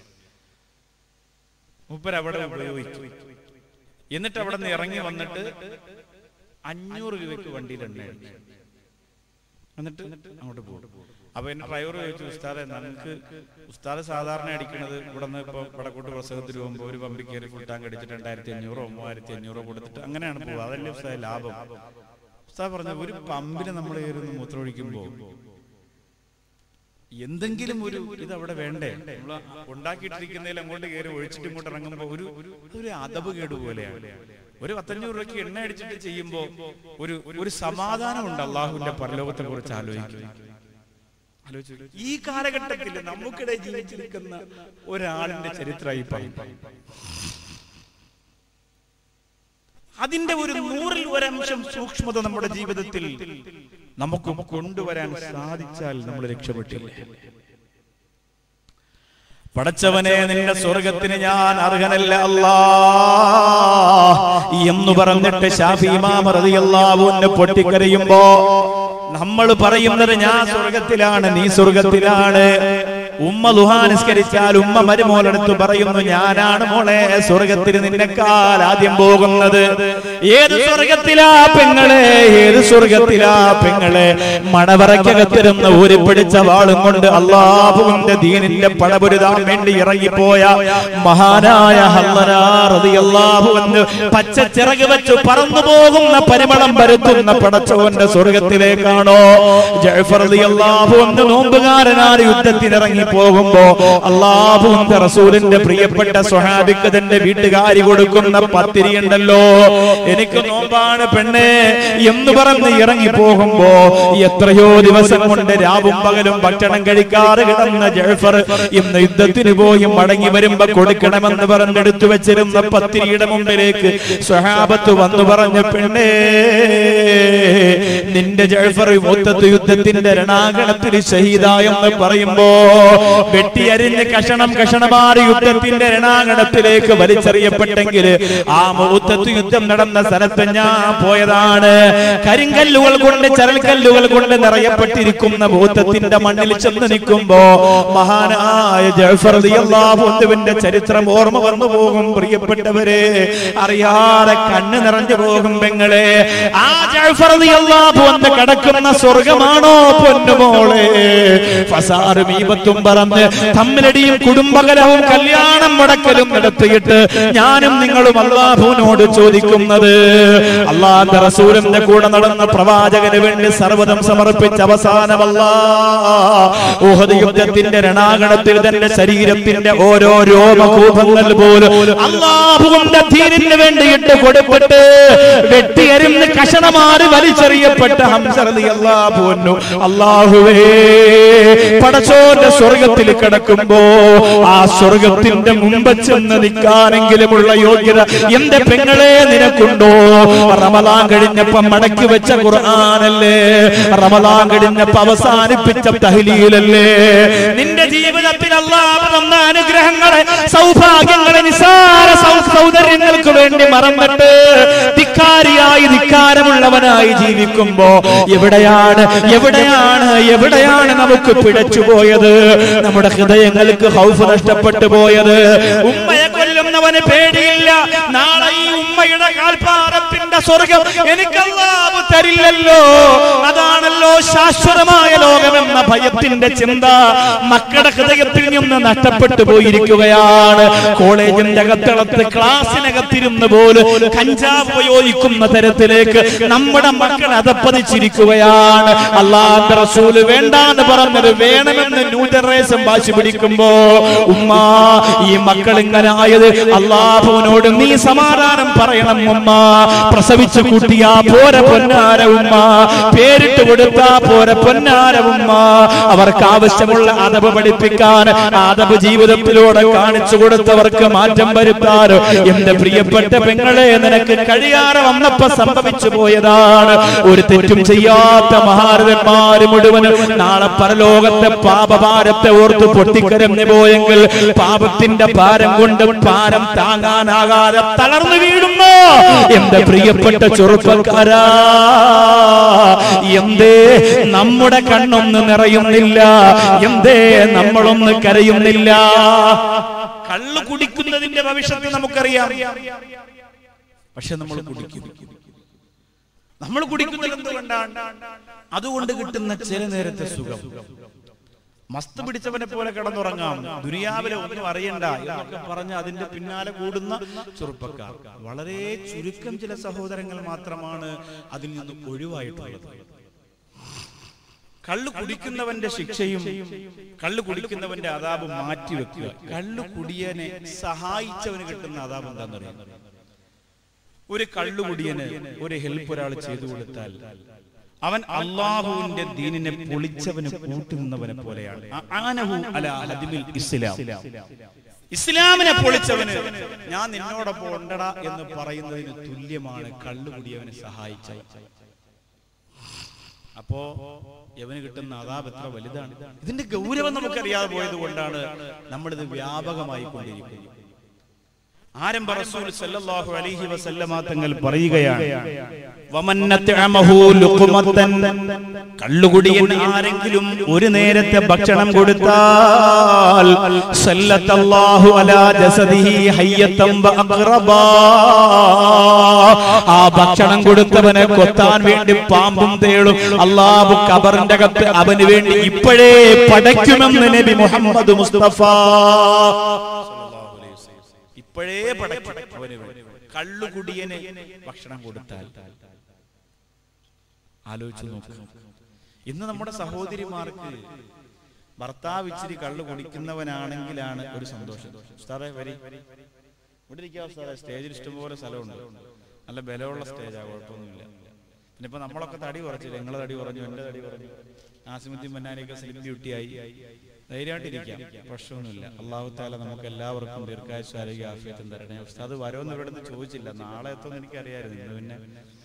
മൂപ്പര് അവിടെ ഉപയോഗിച്ചു. എന്നിട്ട് അവിടെ നിന്ന് ഇറങ്ങി വന്നിട്ട് അഞ്ഞൂറ് രൂപയ്ക്ക് വണ്ടിയിൽ എണ്ണ അടിച്ചു. എന്നിട്ട് അങ്ങോട്ട് പോകും. അപ്പൊ എന്റെ ഡ്രൈവർ ചോദിച്ചു, ഉസ്താദെ നമുക്ക് ഉസ്താദ് സാധാരണ അടിക്കുന്നത് ഇവിടെ നിന്ന് ഇപ്പൊ വടക്കോട്ട് പ്രസംഗത്തിന് പോകുമ്പോൾ ഒരു പമ്പിൽ കയറി ഫുൾ ടാങ്ക് അടിച്ചിട്ട് രണ്ടായിരത്തി അഞ്ഞൂറോ മൂവായിരത്തി അഞ്ഞൂറോ കൊടുത്തിട്ട് അങ്ങനെയാണ് പോകുക. അതല്ലേ ഉസ്താദ് ലാഭം? ഉസ്താദ് പറഞ്ഞ ഒരു പമ്പിൽ നമ്മൾ കയറി മൂത്രമൊഴിക്കുമ്പോ എന്തെങ്കിലും ഒരു ഇത് അവിടെ വേണ്ടേ? നമ്മൾ ഉണ്ടാക്കിയിട്ടിരിക്കുന്നതിൽ അങ്ങോട്ട് കയറി ഒഴിച്ചിട്ട് ഇങ്ങോട്ട് ഇറങ്ങുമ്പോ ഒരു ഒരു അതബ് കേടുപോലെയാണ്. ഒരു പത്തഞ്ഞൂറ് രൂപയ്ക്ക് എണ്ണ അടിച്ചിട്ട് ചെയ്യുമ്പോ ഒരു ഒരു സമാധാനമുണ്ട്. അള്ളാഹുവിന്റെ പരലോകത്തെ കുറിച്ച് ആലോചിക്കും. ഈ കാലഘട്ടത്തിൽ നമുക്കിടെ ജീവിച്ചിരിക്കുന്ന ഒരാളിന്റെ ചരിത്രമായി പറയും. അതിന്റെ ഒരു നൂറിൽ ഒരംശം സൂക്ഷ്മത നമ്മുടെ ജീവിതത്തിൽ നമുക്ക് കൊണ്ടുവരാൻ സാധിച്ചാൽ നമ്മൾ രക്ഷപ്പെട്ടില്ല. പടച്ചവനെ, നിന്റെ സ്വർഗത്തിന് ഞാൻ അർഹനല്ല അല്ലാ എന്ന് പറഞ്ഞിട്ട് ശാഫി ഇമാം റളിയല്ലാഹു അൻഹു പൊട്ടിക്കരയുമ്പോ നമ്മൾ പറയുന്നത് ഞാൻ സ്വർഗത്തിലാണ്, നീ സ്വർഗത്തിലാണ്. ഉമ്മ ദുഹാ നിസ്കരിച്ചാൽ ഉമ്മ മരുമോളെടുത്ത് പറയുന്നു, ഞാനാണ് മോളെ സ്വർഗത്തിൽ നിന്നെക്കാൾ ആദ്യം പോകുന്നത്. ഏത് സ്വർഗത്തിലാ പെങ്ങളെ, ഏത് സ്വർഗത്തിലാ പെങ്ങളെ? മണവറയ്ക്കകത്തിരുന്ന ഊരി പിടിച്ച വാളും കൊണ്ട് അല്ലാഹുവിന്റെ ദീനിന്റെ പടപൊരുതാൻ വേണ്ടി ഇറങ്ങിപ്പോയ മഹാനായ ഹല്ലനാ റളിയല്ലാഹു അൻഹു പച്ച ചിറക് വെച്ച് പറന്നു പോകുന്ന പരിമളം പരത്തുന്ന പടച്ചവന്റെ സ്വർഗത്തിലേക്കാണോ? ജഅഫർ റളിയല്ലാഹു അൻഹു നോമ്പുകാരനായ യുദ്ധത്തിനിറങ്ങി പോകുമ്പോ അല്ലാഹുവിന്റെ റസൂലിന്റെ പ്രിയപ്പെട്ട സ്വഹാബിക്ക് തന്റെ വീട്ടുകാരി കൊടുക്കുന്ന പത്തിരി ഉണ്ടല്ലോ, എനിക്ക് നോമ്പാണ് പെണ്ണെ എന്ന് പറഞ്ഞ് ഇറങ്ങി പോകുമ്പോ എത്രയോ ദിവസം കൊണ്ട് രാവും പകലും ഭക്ഷണം കഴിക്കാതെ കിടന്ന ജഅഫർ ഇന്ന് യുദ്ധത്തിന് പോയി മടങ്ങി വരുമ്പോ കൊടുക്കണമെന്ന് പറഞ്ഞെടുത്തു വെച്ചിരുന്ന പത്തിരിയുടെ മുമ്പിലേക്ക് സ്വഹാബത്ത് വന്നു പറഞ്ഞു, പെണ്ണേ നിന്റെ ജഅഫർ മുത്തത്ത് യുദ്ധത്തിന്റെ രണാങ്കണത്തിൽ ഷഹീദായെന്ന് പറയുമ്പോ വെട്ടിയരിഞ്ഞ് കഷണം കഷണമാറി യുദ്ധത്തിന്റെ രണാങ്കണത്തിലേക്ക് വലിച്ചെറിയപ്പെട്ടെങ്കിൽ ആ മുത്തത്ത് യുദ്ധം നടന്ന സ്ഥലത്ത് ഞാൻ പോയതാണ്. കരിങ്കല്ലുകൾ കൊണ്ട് ചരൽക്കല്ലുകൾ കൊണ്ട് നിറയപ്പെട്ടിരിക്കുന്ന മുത്തത്തിന്റെ മണ്ണിൽ ചെന്ന് നിൽക്കുമ്പോ മഹാനായ ജഅഫർ റളിയല്ലാഹു അൻഹുവിന്റെ ചരിത്രം ഓർമ്മ വന്നു പോകും. പ്രിയപ്പെട്ടവരെ, അറിയാതെ കണ്ണ് നിറഞ്ഞു പോകും പെങ്ങളെ. ആ ജഅഫർ റളിയല്ലാഹു അൻഹു കടക്കുന്ന സ്വർഗമാണോ പൊന്നുമോളെ? ഫസാറും ഈബത്തും പറഞ്ഞ് തമ്മിലടിയും കുടുംബകലവും കല്യാണം മുടക്കലും നടത്തിയിട്ട് ഞാനും നിങ്ങളും അല്ലാഹുവിനോട് ചോദിക്കുന്നത്, അല്ലാഹുവിന്റെ റസൂലിന്റെ കൂടെ നടന്ന പ്രവാചകന് വേണ്ടി സർവ്വതം സമർപ്പിച്ച അവസാനമല്ലാ ഉഹദ് യുദ്ധത്തിന്റെ രണാങ്കണത്തിൽ തന്റെ ശരീരത്തിന്റെ ഓരോ രോമകൂപങ്ങൾ പോലും അല്ലാഹുവിന്റെ ദീനിന് വേണ്ടിയിട്ട് കൊടുത്തിട്ട് വെട്ടിയരിഞ്ഞ് കഷണമാറി വലിച്ചെറിയപ്പെട്ട ഹംസ റളിയല്ലാഹു അൻഹു അല്ലാഹുവേ പടച്ചോന്റെ സ്വർഗത്തിൽ കിടക്കുമ്പോ ആ സ്വർഗത്തിന്റെ മുമ്പ് ചെന്ന് നിൽക്കാനെങ്കിലുമുള്ള യോഗ്യത എന്റെ പെങ്ങളെ നിനക്കുണ്ടോ? റമളാൻ കഴിഞ്ഞപ്പോ മടക്കി വെച്ച ഖുർആനല്ലേ, റമളാൻ കഴിഞ്ഞപ്പോ അവസാനിപ്പിച്ച തഹ്ലീലല്ലേ? നിന്റെ ജീവിതത്തിൽ അല്ലാഹു തന്ന അനുഗ്രഹങ്ങളെ, സൗഭാഗ്യങ്ങളെ നിസാര സൗന്ദര്യങ്ങൾക്ക് വേണ്ടി മറന്നിട്ട് ധിക്കാരിയായി ധിക്കാരമുള്ളവനായി ജീവിക്കുമ്പോ എവിടെയാണ് എവിടെയാണ് എവിടെയാണ് നമുക്ക് പിഴച്ചുപോയത്? നമ്മുടെ ഹൃദയങ്ങൾക്ക് ഹൗഫ് നഷ്ടപ്പെട്ടു പോയത്? ഉമ്മയെ കൊല്ലുന്നവന് പേടിയില്ല, നാളെ ഈ ഉമ്മയുടെ കാൽപ്പാറത്തിന്റെ സ്വർഗം എനിക്ക് അല്ലാഹു തരില്ലല്ലോ, അതാണല്ലോ ശാശ്വതമായ ലോകമെന്ന ഭയത്തിന്റെ ചിന്ത മക്കളുടെ ഹൃദയത്തിൽ നിന്ന് നഷ്ടപ്പെട്ടു പോയിരിക്കുകയാണ്. കോളേജിന്റെ അകത്തളത്ത് ക്ലാസ്സിനകത്തിരുന്ന് പോലും കഞ്ചാവ് ഉപയോഗിക്കുന്ന തരത്തിലേക്ക് നമ്മുടെ മക്കൾ അതപ്പതിച്ചിരിക്കുകയാണ്. അല്ലാഹുവിന്റെ റസൂല് വേണ്ടാന്ന് പറഞ്ഞത് വേണമെന്ന് ന്യൂ ജനറേഷൻ വാശി പിടിക്കുമ്പോ ഉമ്മ ഈ മക്കൾ ഇങ്ങനെ ആയത് അല്ലാഹുവിനോട് നീ സമാധാനം പറയണം ഉമ്മ. പ്രസവിച്ചു കൂട്ടിയാ പോരെ പൊന്നാര ഉമ്മ, പേരിട്ട് കൊടുത്താ പോരെ പൊന്നാര ഉമ്മ. അവർക്ക് ആവശ്യമുള്ള അദബ് പഠിപ്പിക്കാൻ, അദബ് ജീവിതത്തിലൂടെ കാണിച്ചു കൊടുത്തവർക്ക് മാറ്റം വരുത്താൻ എന്റെ പ്രിയപ്പെട്ട പെങ്ങളെ നിനക്ക് കഴിയാതെ വന്നപ്പോ സംഭവിച്ചു പോയതാണ്. ഒരു തെറ്റും ചെയ്യാത്ത മഹാരഥന്മാര് മുഴുവൻ നാളെ പരലോകത്തെ പാപഭാരത്തെ ഓർത്ത് പൊട്ടിക്കരഞ്ഞു പോയെങ്കിൽ പാപത്തിന്റെ ഭാരം കൊണ്ട് ഭാരം താങ്ങാനാകാതെ തളർന്നു വീഴുന്നു. എന്റെ പ്രിയപ്പെട്ട ചെറുപ്പക്കാരാ, എന്തേ നമ്മുടെ കണ്ണൊന്ന് നിറയുന്നില്ല? എന്തേ നമ്മളൊന്ന് കരയുന്നില്ല? കള്ളു കുടിക്കുന്നതിന്റെ ഭവിഷ്യത്ത് നമുക്കറിയാം, പക്ഷെ നമ്മൾ കുടിക്കും. നമ്മൾ കുടിക്കുന്നത് എന്തുകൊണ്ടാണ്? അതുകൊണ്ട് കിട്ടുന്ന ചില നേരത്തെ സുഖം. മസ്ത് പിടിച്ചവനെ പോലെ കിടന്നുറങ്ങാം, ദുനിയാവിലെ ഒന്നും അറിയണ്ട എന്നൊക്കെ പറഞ്ഞ് അതിന്റെ പിന്നാലെ കൂടുന്ന ചെറുപ്പക്കാർ വളരെ ചുരുക്കം ചില സഹോദരങ്ങൾ മാത്രമാണ് അതിൽ നിന്ന് ഒഴിവായിട്ടുള്ളത്. കള്ളു കുടിക്കുന്നവന്റെ ശിക്ഷയും കള്ളു കുടിക്കുന്നവന്റെ അദാബ് മാറ്റിവെക്കുക. കള്ളു കുടിയനെ സഹായിച്ചവന് കിട്ടുന്ന അദാബ് എന്താണെന്നറിയാം? ഒരു കള്ളുകുടിയന് ഒരു ഹെൽപ്പ് ഒരാൾ ചെയ്തു കൊടുത്താൽ അവൻ അള്ളാഹുവിന്റെ ദീനിനെ പൊളിച്ചവന് കൂട്ടുനിന്നവനെ പോലെയാണ്. ഇസ്ലാമിനെ പൊളിച്ചവന് ഞാൻ നിന്നോടൊപ്പം ഉണ്ടടാ എന്ന് പറയുന്നതിന് തുല്യമാണ് കള്ളുകുടിയവനെ സഹായിച്ച. അപ്പോ യവന് കിട്ടുന്ന അദാബ് എത്ര വലുതാണ്! ഇതിന്റെ ഗൗരവം നമുക്കറിയാതെ പോയത് കൊണ്ടാണ് നമ്മളിത് വ്യാപകമായി കൊണ്ടിരിക്കുന്നത്. ആരംഭ റസൂൽ സല്ലല്ലാഹു അലൈഹി വസല്ലമ തങ്ങൾ പറയുകയാണ്, കള്ളുകുടിയൻ ആരെങ്കിലും ഒരു നേരത്തെ ഭക്ഷണം കൊടുത്താൽ സല്ലല്ലാഹു അലാ ജസദിഹി ഹയ്യതൻ വഅഖറബാ, ആ ഭക്ഷണം കൊടുത്തവനെ കൊത്താൻ വേണ്ടി പാമ്പും തേളും അല്ലാഹു ഖബറിന്റെ അകത്ത് അവന് വേണ്ടി ഇപ്പോഴേ പടയ്ക്കുമെന്ന് നബി മുഹമ്മദ് മുസ്തഫ ഇപ്പോഴേ പടയ്ക്കും. കള്ളുകുടിയനെ ഭക്ഷണം കൊടുത്താൽ ആലോചിച്ച് നോക്ക്. ഇന്ന് നമ്മുടെ സഹോദരിമാർക്ക് ഭർത്താവ് ഇച്ചിരി കള്ളു കുടിക്കുന്നവനാണെങ്കിലാണ് ഒരു സന്തോഷം. ഉസ്താദേ വരി, ഇവിടെ ഇരിക്കുക ഉസ്താദേ, സ്റ്റേജിൽ ഇഷ്ടംപോലെ സ്ഥലമുണ്ട്, നല്ല ബലമുള്ള സ്റ്റേജാ, കുഴപ്പമൊന്നുമില്ല. പിന്നെ ഇപ്പൊ നമ്മളൊക്കെ തടി കുറച്ചില്ല, നിങ്ങളെ തടി കുറഞ്ഞു, എന്റെ തടി കുറഞ്ഞു, ആസിമുദ്ദീൻ മന്നാനിയൊക്കെ സ്ലിം ബ്യൂട്ടിയായി. ധൈര്യമായിട്ടിരിക്കാം, പ്രശ്നമൊന്നുമില്ല. അള്ളാഹു താല നമുക്ക് എല്ലാവർക്കും ദീർഘായുസ്സും ആരോഗ്യ ആഫിയത്തും തരണേ. ഉസ്താദ് വരുമെന്ന് ഇവിടെ നിന്ന് ചോദിച്ചില്ല, നാളെ എത്തുമെന്ന് എനിക്കറിയാമായിരുന്നു. ഇന്ന് പിന്നെ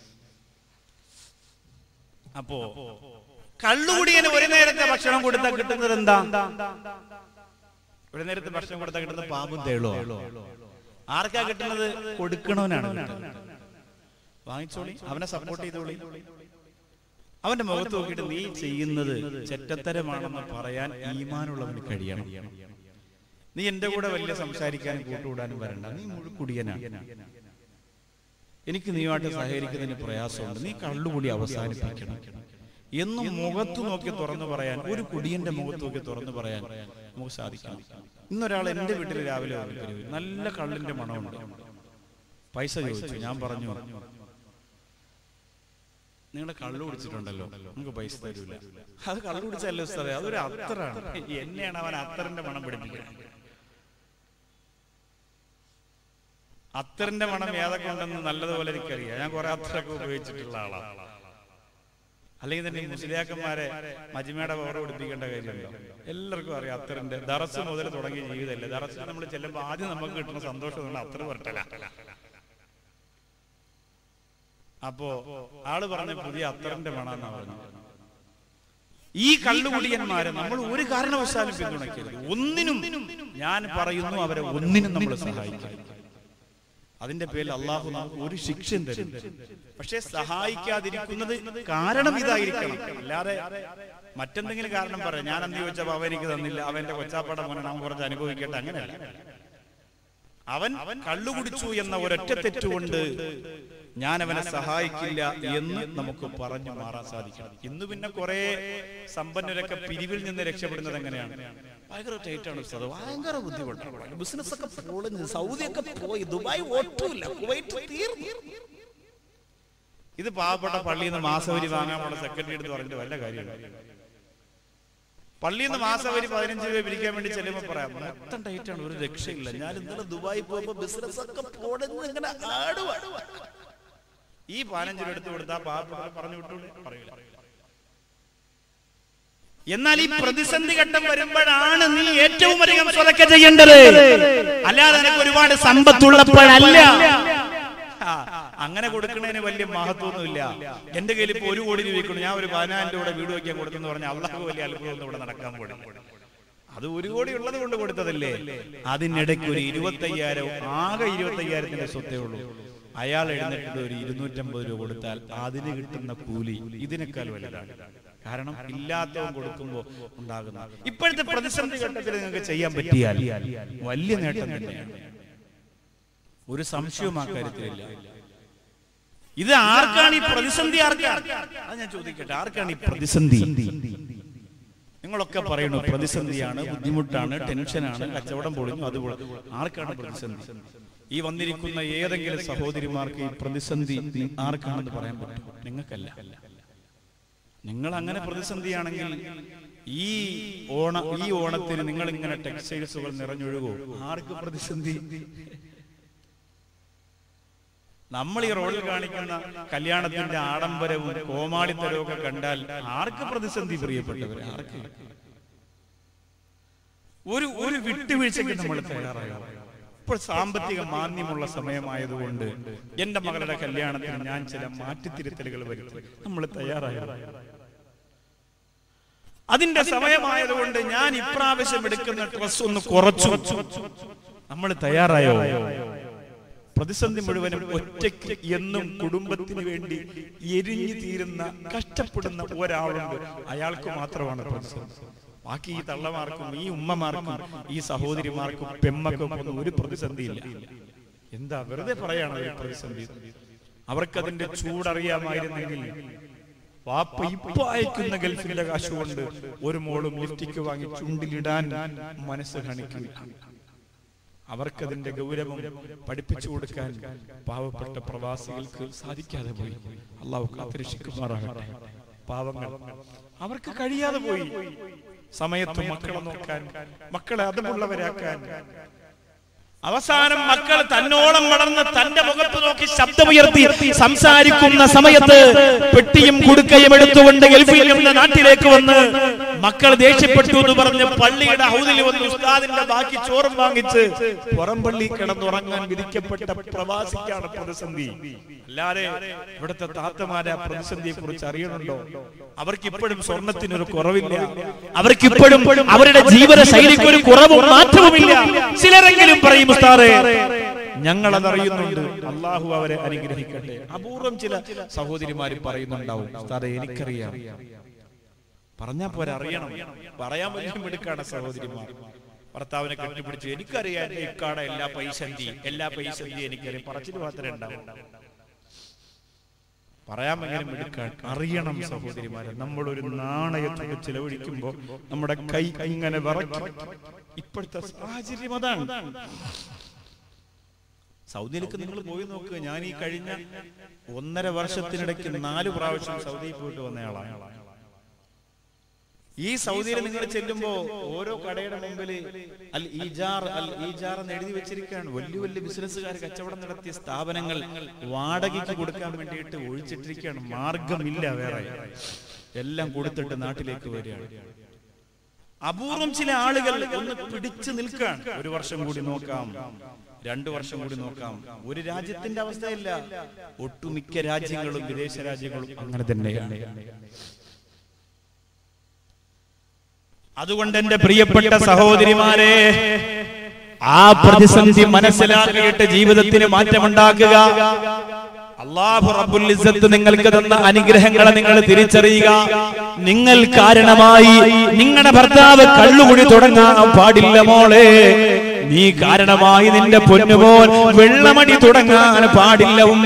അപ്പോ കള്ളുകുടിയന് ഒരു നേരത്തെ ഭക്ഷണം കൊടുത്താൽ കിട്ടുന്നത് എന്താ? ഒരു നേരത്തെ ഭക്ഷണം കൊടുത്താൽ കിട്ടുന്നത് പാമ്പും തേളോ? ആർക്കാ കിട്ടുന്നത്? കൊടുക്കണവനാണ് കിട്ടുന്നത്. വാങ്ങിച്ചോളി, അവനെ സപ്പോർട്ട് ചെയ്തോളി. അവന്റെ മുഖത്ത് നോക്കിയിട്ട് നീ ചെയ്യുന്നത് ചെറ്റത്തരമാണെന്ന് പറയാൻ ഈമാനുള്ളവന് കഴിയണം. നീ എന്റെ കൂടെ വലിയ സംസാരിക്കാനും കൂട്ടുകൂടാനും വരണ്ട, നീ മുഴുക്കുടിയനാണ്, എനിക്ക് നീയുമായിട്ട് സഹകരിക്കുന്നതിന് പ്രയാസമുണ്ട്, നീ കള്ളുകൂടി അവസാനിപ്പിക്കണം എന്നും മുഖത്ത് നോക്കി തുറന്നു പറയാൻ, ഒരു കുടിയന്റെ മുഖത്ത് നോക്കി തുറന്നു പറയാൻ നമുക്ക് സാധിക്കണം. ഇന്നൊരാൾ എന്റെ വീട്ടിൽ രാവിലെ വന്നിട്ട് നല്ല കള്ളിന്റെ മണമുണ്ട്, പൈസ ചോദിച്ചു. ഞാൻ പറഞ്ഞു, നിങ്ങളുടെ കള്ളു കുടിച്ചിട്ടുണ്ടല്ലോ, നമുക്ക് പൈസ തരൂല. അത് കള്ളു കുടിച്ചല്ലോ സാറേ, അതൊരു അത്തറാണ്. എന്നെയാണ് അവൻ അത്തറിന്റെ മണം പിടിപ്പിക്കുന്നത്. അത്തറിന്റെ മണം ഏതൊക്കെ ഉണ്ടെന്ന് നല്ലതുപോലെ എനിക്കറിയാം. ഞാൻ കുറെ അത്തറൊക്കെ ഉപയോഗിച്ചിട്ടുള്ള ആളാണ്. അല്ലെങ്കിൽ തന്നെ മുസ്ലിയാക്കന്മാരെ മജ്മയുടെ പവർ പിടിപ്പിക്കേണ്ട കാര്യമുണ്ടോ? എല്ലാവർക്കും അറിയാം അത്തറിന്റെ. ദറസ് മുതൽ തുടങ്ങിയ ജീവിതമല്ലേ. ദറസിൽ നമ്മൾ ചെല്ലുമ്പോൾ ആദ്യം നമുക്ക് കിട്ടുന്ന സന്തോഷം അത്തർ വരട്ടല. അപ്പോ ആള് പറഞ്ഞ പുതിയ അത്തറിന്റെ മണമെന്നാ പറഞ്ഞു. ഈ കള്ളുകുടിയന്മാരെ നമ്മൾ ഒരു കാരണവശാലും പിന്തുണയ്ക്കരുത്. ഒന്നിനും ഞാൻ പറയുന്നു, അവരെ ഒന്നിനും നമ്മൾ സഹായിക്കണം. അതിന്റെ പേരിൽ അള്ളാഹു ഒരു ശിക്ഷയും തരും. പക്ഷെ സഹായിക്കാതിരിക്കുന്നത് കാരണം ഇതായിരിക്കണം. അല്ലാതെ മറ്റെന്തെങ്കിലും കാരണം പറയാം, ഞാൻ അന്ന് ചോദിച്ചപ്പോ അവൻ എനിക്ക് തന്നില്ല, അവന്റെ കൊച്ചാപ്പാട മോനെ നാം കുറച്ച് അനുഭവിക്കട്ടെ, അങ്ങനെയല്ല. അവൻ കള്ളുകുടിച്ചു എന്ന ഒരൊറ്റ തെറ്റുകൊണ്ട് ഞാൻ അവനെ സഹായിക്കില്ല എന്ന് നമുക്ക് പറഞ്ഞു മാറാൻ സാധിക്കണം. ഇന്ന് പിന്നെ കുറെ സമ്പന്നരൊക്കെ പിരിവിൽ നിന്ന് രക്ഷപ്പെടുന്നത് എങ്ങനെയാണ്? ഭയങ്കര ടൈറ്റാണ് ഉസ്താദ്, ഭയങ്കര ബുദ്ധിമുട്ടാണ്, ബിസിനസ് ഒക്കെ പൊളിഞ്ഞ്, സൗദിയൊക്കെ പോയി, ദുബായ് ഒട്ടുമില്ല, കുവൈറ്റ് തീർന്നു. ഇത് പാവപ്പെട്ട പള്ളിയിൽ നിന്ന് മാസവരി വാങ്ങാനുള്ള സെക്രട്ടറി എടുത്ത് പറഞ്ഞിട്ട് വല്ല കാര്യമില്ല. പള്ളിയിൽ നിന്ന് മാസവരി പതിനഞ്ച് രൂപ പിരിക്കാൻ വേണ്ടി ചെല്ലുമ്പോൾ പറയാം, മൊത്തം ടൈറ്റാണ്, ഒരു രക്ഷയില്ല. ഞാൻ ഇന്നലെ ദുബായി പോയപ്പോ ബിസിനസ് ഒക്കെ പൊളിഞ്ഞ് ഇങ്ങനെ ആടുവാ. ഈ പതിനഞ്ച് രൂപ എടുത്തു കൊടുത്താൽ പാവപ്പെട്ടവർ പറഞ്ഞു വിട്ടൂടെ? പറയില്ല. എന്നാൽ ഈ പ്രതിസന്ധി ഘട്ടം വരുമ്പോഴാണ് നീ ഏറ്റവും അധികം സ്വതക്ക ചെയ്യേണ്ടത്, അല്ലാതെ നിനക്ക് ഒരുപാട് സമ്പത്തുള്ളപ്പോഴല്ല. അങ്ങനെ കൊടുക്കുന്നതിന് വലിയ മഹത്വമൊന്നുമില്ല. എന്റെ കയ്യിൽ ഇപ്പൊ ഒരു കോടി രൂപ വെക്കണം, ഞാൻ ഒരു പതിനായിരം രൂപ വീട് വയ്ക്കാൻ കൊടുത്തെന്ന് പറഞ്ഞാൽ അള്ളാഹു വലിയ അത്ഭുതമൊന്നും ഇവിടെ നടക്കാൻ കൂടി. അത് ഒരു കോടി ഉള്ളത് കൊണ്ട് കൊടുത്തതല്ലേ. അതിനിടയ്ക്ക് ഒരു ഇരുപത്തി അയ്യായിരം ആകെ ഇരുപത്തി അയ്യായിരത്തിന്റെ സ്വത്തേ ഉള്ളൂ. അയാൾ എഴുന്നേറ്റ് ഒരു ഇരുന്നൂറ്റമ്പത് രൂപ കൊടുത്താൽ അതിന് കിട്ടുന്ന കൂലി ഇതിനേക്കാൾ വലുതാണ്. കാരണം ഇല്ലാത്തവൻ കൊടുക്കുമ്പോ ഉണ്ടാകുന്ന ഇപ്പോഴത്തെ പ്രതിസന്ധി ഘട്ടത്തിൽ നിങ്ങൾക്ക് ചെയ്യാൻ പറ്റിയാൽ വലിയ നേട്ടം തന്നെയാണ്. ഒരു സംശയവും ആ കാര്യത്തിലില്ല. ഇത് ആർക്കാണ് ഈ പ്രതിസന്ധി? ആർക്കാണ് അത് ഞാൻ ചോദിക്കട്ടെ, ആർക്കാണ് ഈ പ്രതിസന്ധി? നിങ്ങളൊക്കെ പറയുന്നു പ്രതിസന്ധിയാണ്, ബുദ്ധിമുട്ടാണ്, ടെൻഷനാണ്, കച്ചവടം പൊളിഞ്ഞു, അതുപോലെ ആർക്കാണ് പ്രതിസന്ധി? ഈ വന്നിരിക്കുന്ന ഏതെങ്കിലും സഹോദരിമാർക്ക് ഈ പ്രതിസന്ധി ആർക്കാണെന്ന് പറയാൻ പറ്റും? നിങ്ങൾക്കല്ല. നിങ്ങൾ അങ്ങനെ പ്രതിസന്ധിയാണെങ്കിൽ ഈ ഓണ ഈ ഓണത്തിന് നിങ്ങൾ ഇങ്ങനെ ടെക്സ്റ്റൈൽസുകൾ നിറഞ്ഞൊഴുകോ? ആർക്ക് പ്രതിസന്ധി? നമ്മൾ ഈ റോഡിൽ കാണിക്കുന്ന കല്യാണത്തിന്റെ ആഡംബരവും കോമാളിത്തരവും ഒക്കെ കണ്ടാൽ ആർക്ക് പ്രതിസന്ധി? പ്രിയപ്പെട്ടവർ, ആർക്ക്? ഒരു ഒരു വിട്ടുവീഴ്ചയ്ക്ക് നമ്മൾ തയ്യാറായോ? ഇപ്പോൾ സാമ്പത്തിക മാന്യമുള്ള സമയമായതുകൊണ്ട് എന്റെ മകളുടെ കല്യാണത്തിന് ഞാൻ ചില മാറ്റിത്തിരുത്തലുകൾ വരുത്തി നമ്മൾ തയ്യാറായോ? അതിന്റെ സമയമായതുകൊണ്ട് ഞാൻ ഇപ്രാവശ്യം എടുക്കുന്ന ഡ്രസ് ഒന്ന് കുറച്ചു നമ്മൾ തയ്യാറായോ? പ്രതിസന്ധി മുഴുവനും ഒറ്റയ്ക്ക് എന്നും കുടുംബത്തിന് വേണ്ടി എരിഞ്ഞു തീരുന്ന കഷ്ടപ്പെടുന്ന ഒരാളുണ്ട്, അയാൾക്ക് മാത്രമാണ് പ്രതിസന്ധി. ബാക്കി ഈ തള്ളമാർക്കും ഈ ഉമ്മമാർക്കും ഈ സഹോദരിമാർക്കും പെമ്മക്കും ഒന്നും ഒരു പ്രതിസന്ധിയില്ല. എന്താ വെറുതെ പറയാണ് ഒരു പ്രതിസന്ധി? അവർക്കതിന്റെ ചൂടറിയാമായിരുന്നെങ്കിൽ വാപ്പ ഇപ്പൊ അയക്കുന്ന ഗൾഫിന്റെ കാശുകൊണ്ട് ഒരു മോളും ലിഫ്റ്റിക്ക് വാങ്ങി ചുണ്ടിലിടാൻ മനസ്സ് കാണിക്കുക. അവർക്കതിന്റെ ഗൗരവം പഠിപ്പിച്ചു കൊടുക്കാൻ പാവപ്പെട്ട പ്രവാസികൾക്ക് സാധിക്കാതെ പോയി. അള്ളാഹു കാത്തിരക്ഷിക്കുമാറാകട്ടെ. പാവങ്ങൾ അവർക്ക് കഴിയാതെ പോയി. സമയത്ത് മക്കളെ നോക്കാൻ, മക്കളെ അതുമുള്ളവരാക്കാൻ. അവസാനം മക്കൾ തന്നോളം വളർന്ന് തന്റെ മുഖത്ത് നോക്കി ശബ്ദമുയർത്തി സംസാരിക്കുന്ന സമയത്ത് പെട്ടിയും കുടുക്കയും എടുത്തുകൊണ്ട് ഗൾഫിൽ നിന്ന് നാട്ടിലേക്ക് വന്ന് മക്കൾ ദേഷ്യപ്പെട്ടു എന്ന് പറഞ്ഞ് പള്ളിയുടെ ഹൗദിൽ വന്ന് ഉസ്താദിന്റെ ബാക്കി ചോറും വാങ്ങിച്ച് പുറം പള്ളി കിടന്നുറങ്ങാൻ വിധിക്കപ്പെട്ട പ്രവാസിക്കാണ് പ്രതിസന്ധി. അല്ലാതെ ഇവിടുത്തെ താത്തമാരെ പ്രതിസന്ധിയെ കുറിച്ച് അറിയണുണ്ടോ? അവർക്കിപ്പോഴും സ്വർണത്തിനൊരു കുറവില്ല, അവർക്കിപ്പോഴും അവരുടെ ജീവിത ശൈലിക്ക് ഒരു കുറവും മാറ്റവുമില്ല. ചിലരെങ്കിലും പറയും ഉസ്താദേ ഞങ്ങൾ അതറിയുന്നുണ്ട്, അള്ളാഹു അവരെ അനുഗ്രഹിക്കട്ടെ. അപൂർവം ചില സഹോദരിമാര് പറയുന്നുണ്ടാവും, ഉസ്താദേ എനിക്കറിയാം. പറഞ്ഞാ പോരെ, അറിയണം. പറയാൻ വലിയ മിടുക്കാണ് സഹോദരിമാർ. ഭർത്താവിനെ കെട്ടിപ്പിടിച്ചു എനിക്കറിയാം ഇക്കാട എല്ലാ പൈസന്തി എല്ലാ പൈസന്തി എനിക്കറിയാം, പറച്ചിട്ട് മാത്രമേ ഉണ്ടാവും. പറയാൻ ഭയങ്കര മിടുക്കാൻ. അറിയണം സഹോദരിമാരെ, നമ്മളൊരു നാണയത്തൊക്കെ ചിലവഴിക്കുമ്പോ നമ്മുടെ കൈ ഇങ്ങനെ വിറയ്ക്കും. ഇപ്പോഴത്തെ സാഹചര്യം അതാണ്. സൗദിയിലേക്ക് നിങ്ങൾ പോയി നോക്കുക. ഞാൻ ഈ കഴിഞ്ഞ ഒന്നര വർഷത്തിനിടയ്ക്ക് നാല് പ്രാവശ്യം സൗദിയിൽ പോയിട്ട് വന്നയാളാണ്. ഈ സൗദിയിൽ നിങ്ങൾ ചെല്ലുമ്പോ ഓരോ കടയുടെ മുമ്പില് അൽ ഈജാർ അൽ ഈജാർ എന്ന് എഴുതി വെച്ചിരിക്കുകയാണ്. വലിയ വലിയ ബിസിനസ്സുകാർ കച്ചവടം നടത്തിയ സ്ഥാപനങ്ങൾ വാടകയ്ക്ക് കൊടുക്കാൻ വേണ്ടിയിട്ട് ഒഴിച്ചിട്ടിരിക്കുകയാണ്. മാർഗമില്ല വേറെ, എല്ലാം കൊടുത്തിട്ട് നാട്ടിലേക്ക് വരികയാണ്. അപൂർവം ചില ആളുകൾ ഒന്ന് പിടിച്ചു നിൽക്കാൻ. ഒരു വർഷം കൂടി നോക്കാം, രണ്ടു വർഷം കൂടി നോക്കാം. ഒരു രാജ്യത്തിന്റെ അവസ്ഥയില്ല, ഒട്ടുമിക്ക രാജ്യങ്ങളും വിദേശ രാജ്യങ്ങളും അങ്ങനെ തന്നെയാണ്. അതുകൊണ്ട് എന്റെ പ്രിയപ്പെട്ട സഹോദരിമാരെ, ആ പ്രതിസന്ധി മനസ്സിലാക്കിയിട്ട് ജീവിതത്തിന് മാറ്റമുണ്ടാക്കുക. അല്ലാഹു റബ്ബുൽ ഇസ്സത്ത് നിങ്ങൾക്ക് തന്ന അനുഗ്രഹങ്ങളെ നിങ്ങൾ തിരിച്ചറിയുക. നിങ്ങൾ കാരണമായി നിങ്ങളുടെ ഭർത്താവ് കള്ളുകുടി തുടങ്ങാൻ പാടില്ല മോളെ. നീ കാരണമായി നിന്റെ പൊന്നുമോൻ വെള്ളമടി തുടങ്ങാൻ പാടില്ല ഉമ്മ.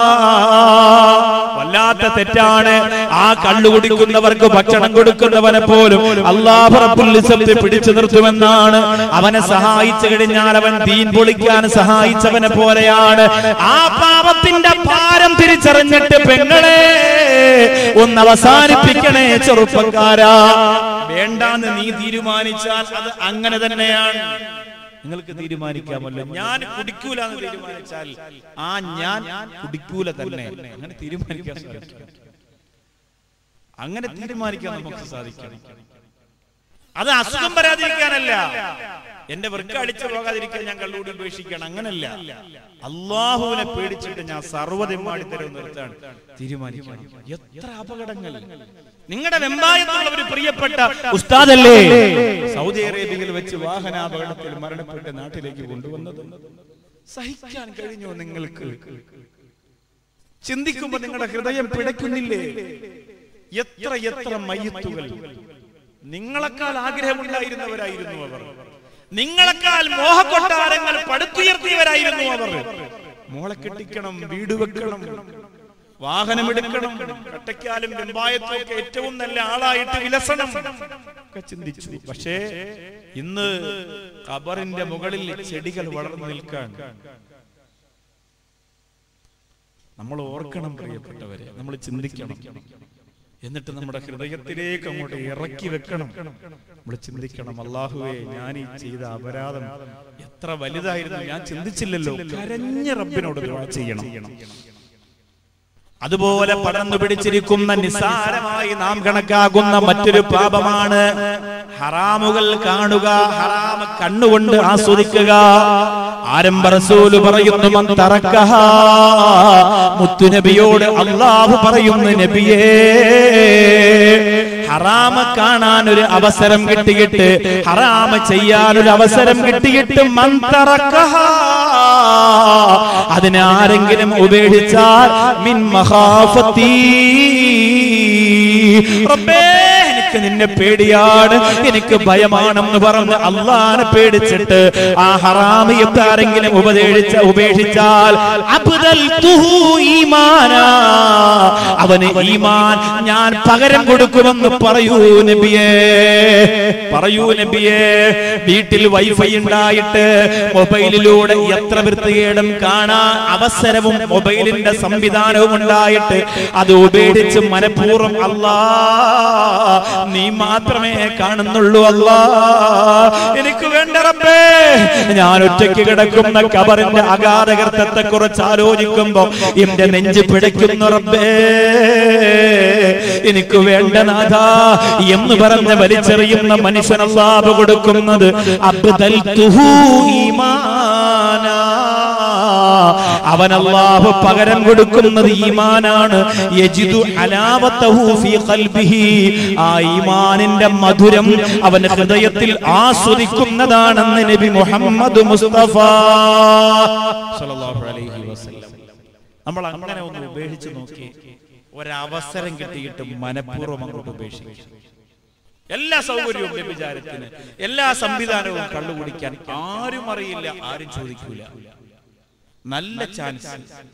വല്ലാത്ത തെറ്റാണ്. ആ കള്ളു കുടിക്കുന്നവർക്ക് ഭക്ഷണം കൊടുക്കുന്നവനെ പോലും അല്ലാഹു റബ്ബുൽ ഇസ്സത്ത് പിടിച്ചു നിർത്തുമെന്നാണ്. അവനെ സഹായിച്ചു കഴിഞ്ഞാൽ അവൻ ദീൻ പൊളിക്കാൻ സഹായിച്ചവനെ പോലെയാണ്. ആ പാപത്തിന്റെ ഭാരം തിരിച്ചറിഞ്ഞിട്ട് പെങ്ങളെ ഒന്ന് അവസാനിപ്പിക്കണേ ചെറുപ്പക്കാരാ. വേണ്ടാന്ന് നീ തീരുമാനിച്ചാൽ അത് അങ്ങനെ തന്നെയാണ്. നിങ്ങൾക്ക് തീരുമാനിക്കാമല്ലോ. ഞാൻ കുടിക്കൂല എന്ന് തീരുമാനിച്ചാൽ ആ ഞാൻ കുടിക്കൂല തന്നെ, അങ്ങനെ തീരുമാനിക്കാൻ സാധിക്കും. അങ്ങനെ തീരുമാനിക്കാൻ നമുക്ക് സാധിക്കണം. അത് അസുഖം വരാതിരിക്കാനല്ല, എന്റെ വൃക്ക അടിച്ചു പോകാതിരിക്കാൻ ഞാൻ കള്ളുകൂടി ഉപേക്ഷിക്കണം, അങ്ങനല്ല. അള്ളാഹുവിനെ പേടിച്ചിട്ട് ഞാൻ സർവ്വതെമ്മാടി തരം നിർത്താൻ തീരുമാനിക്കണം. എത്ര അപകടങ്ങൾ! നിങ്ങളുടെ വെമ്പായത്തുള്ള ഒരു പ്രിയപ്പെട്ട ഉസ്താദല്ലേ സൗദി അറേബ്യയിൽ വെച്ച് വാഹനാപകടത്തിൽ മരണപ്പെട്ട് നാട്ടിലേക്ക് കൊണ്ടുവന്നത്? സഹിക്കാൻ കഴിഞ്ഞോ നിങ്ങൾക്ക്? ചിന്തിക്കുമ്പോ നിങ്ങളുടെ ഹൃദയം പിടയ്ക്കുന്നില്ലേ? എത്ര എത്ര മയ്യത്തുകൾ! നിങ്ങളെക്കാൾ ആഗ്രഹമുണ്ടായിരുന്നവരായിരുന്നു അവർ, നിങ്ങളെക്കാൾ മോഹക്കൊട്ടാരങ്ങൾ പടുത്തുയർത്തിയവരായിരുന്നു അവർ. മോളെ കെട്ടിക്കണം, വീട് വെക്കണം, വാഹനമെടുക്കണം, കട്ടയ്ക്കാലും വെമ്പായത്തും ഒക്കെ ഏറ്റവും നല്ല ആളായിട്ട് വിലസണം ഒക്കെ ചിന്തിച്ചു. പക്ഷേ ഇന്ന് ഖബറിന്റെ മുകളിൽ ചെടികൾ വളർന്നു നിൽക്കാൻ നമ്മൾ ഓർക്കണം പ്രിയപ്പെട്ടവരെ, നമ്മൾ ചിന്തിക്കണം. എന്നിട്ട് നമ്മുടെ ഹൃദയത്തിലേക്ക് അങ്ങോട്ട് ഇറക്കി വെക്കണം. നമ്മൾ ചിന്തിക്കണം, അല്ലാഹുവേ, ഞാൻ ഈ ചെയ്ത അപരാധം എത്ര വലുതായിരുന്നു, ഞാൻ ചിന്തിച്ചില്ലല്ലോ. കരഞ്ഞ റബ്ബിനോട് ദുആ ചെയ്യണം. അതുപോലെ പടർന്നു പിടിച്ചിരിക്കുന്ന നിസ്സാരമായി നാം കണക്കാക്കുന്ന മറ്റൊരു പാപമാണ് ഹറാമുകൾ കാണുക, ഹറാമ കണ്ണുകൊണ്ട് ആസ്വദിക്കുക. ആരംഭ റസൂൽ പറയുന്നു, മൻ തറക്കഹ, മുത്തുനബിയോട് അല്ലാഹു പറയുന്നു, നബിയേ, ഹറാമ കാണാൻ ഒരു അവസരം കിട്ടിയിട്ട്, ഹറാമ ചെയ്യാൻ ഒരു അവസരം കിട്ടിയിട്ട്, മൻ തറക്കഹ, അതിനെ ആരെങ്കിലും ഉപേക്ഷിച്ചാൽ, മിൻ മഖാഫത്തി, റബ്ബേ എനിക്ക് നിന്നെ പേടിയാണ്, എനിക്ക് ഭയമാണെന്ന് പറഞ്ഞ് അല്ലാഹനെ പേടിച്ചിട്ട് ആ ഹറാമിയത്ത് ആരെങ്കിലും ഉപദേശിച്ച ഉപേക്ഷിച്ചാൽ, അബ്ദൽതുഹു ഈമാനാ, അവന് ഈമാൻ ഞാൻ പകരം കൊടുക്കുമെന്ന് പറയൂ നബിയേ, പറയൂ നബിയേ. വീട്ടിൽ വൈഫൈ ഉണ്ടായിട്ട് മൊബൈലിലൂടെ എത്ര വൃത്തികേടും കാണാൻ അവസരവും മൊബൈലിന്റെ സംവിധാനവും ഉണ്ടായിട്ട് അത് ഉപേക്ഷിച്ച് മനഃപൂർവ്വം അല്ലാ നീ മാത്രമേ കാണുന്നുള്ളൂ, അല്ലാ എനിക്ക് വേണ്ട റബ്ബേ, ഞാൻ ഒറ്റയ്ക്ക് കിടക്കുന്ന ഖബറിന്റെ അഗാധഗർത്തത്തെ കുറിച്ച് ആലോചിക്കുമ്പോ എന്റെ നെഞ്ച് പിടയ്ക്കുന്നു, റബ്ബേ എനിക്ക് വേണ്ട നാഥാ എന്ന് പറഞ്ഞ് വലിച്ചെറിയുന്ന മനുഷ്യൻ അല്ലാഹു കൊടുക്കുന്നത് അബ്ദൽതുഹു ഈമാനാ, അവൻ അല്ലാഹു പകരം കൊടുക്കുന്നത് ഈമാനാണ്. യജിദു ഹലാവതഹു ഫീ ഖൽബിഹി, ആ ഈമാനിന്റെ മധുരം അവൻ ഹൃദയത്തിൽ ആസ്വദിക്കുന്നതാണെന്ന് നബി മുഹമ്മദ് മുസ്തഫ സല്ലല്ലാഹു അലൈഹി വസല്ലം. നമ്മൾ അങ്ങനെ ഒന്ന് ഉപേക്ഷിച്ച് നോക്കി, ഒരവസരം കിട്ടിയിട്ട് മനഃപൂർവ്വം അങ്ങോട്ട് ഉപേക്ഷിക്കും. എല്ലാ സൗകര്യവും വ്യഭിചാരത്തിന്, എല്ലാ സംവിധാനവും കള്ളുകുടിക്കാൻ, ആരും അറിയില്ല, ആരും ചോദിക്കൂല. നല്ല ചാൻസ്,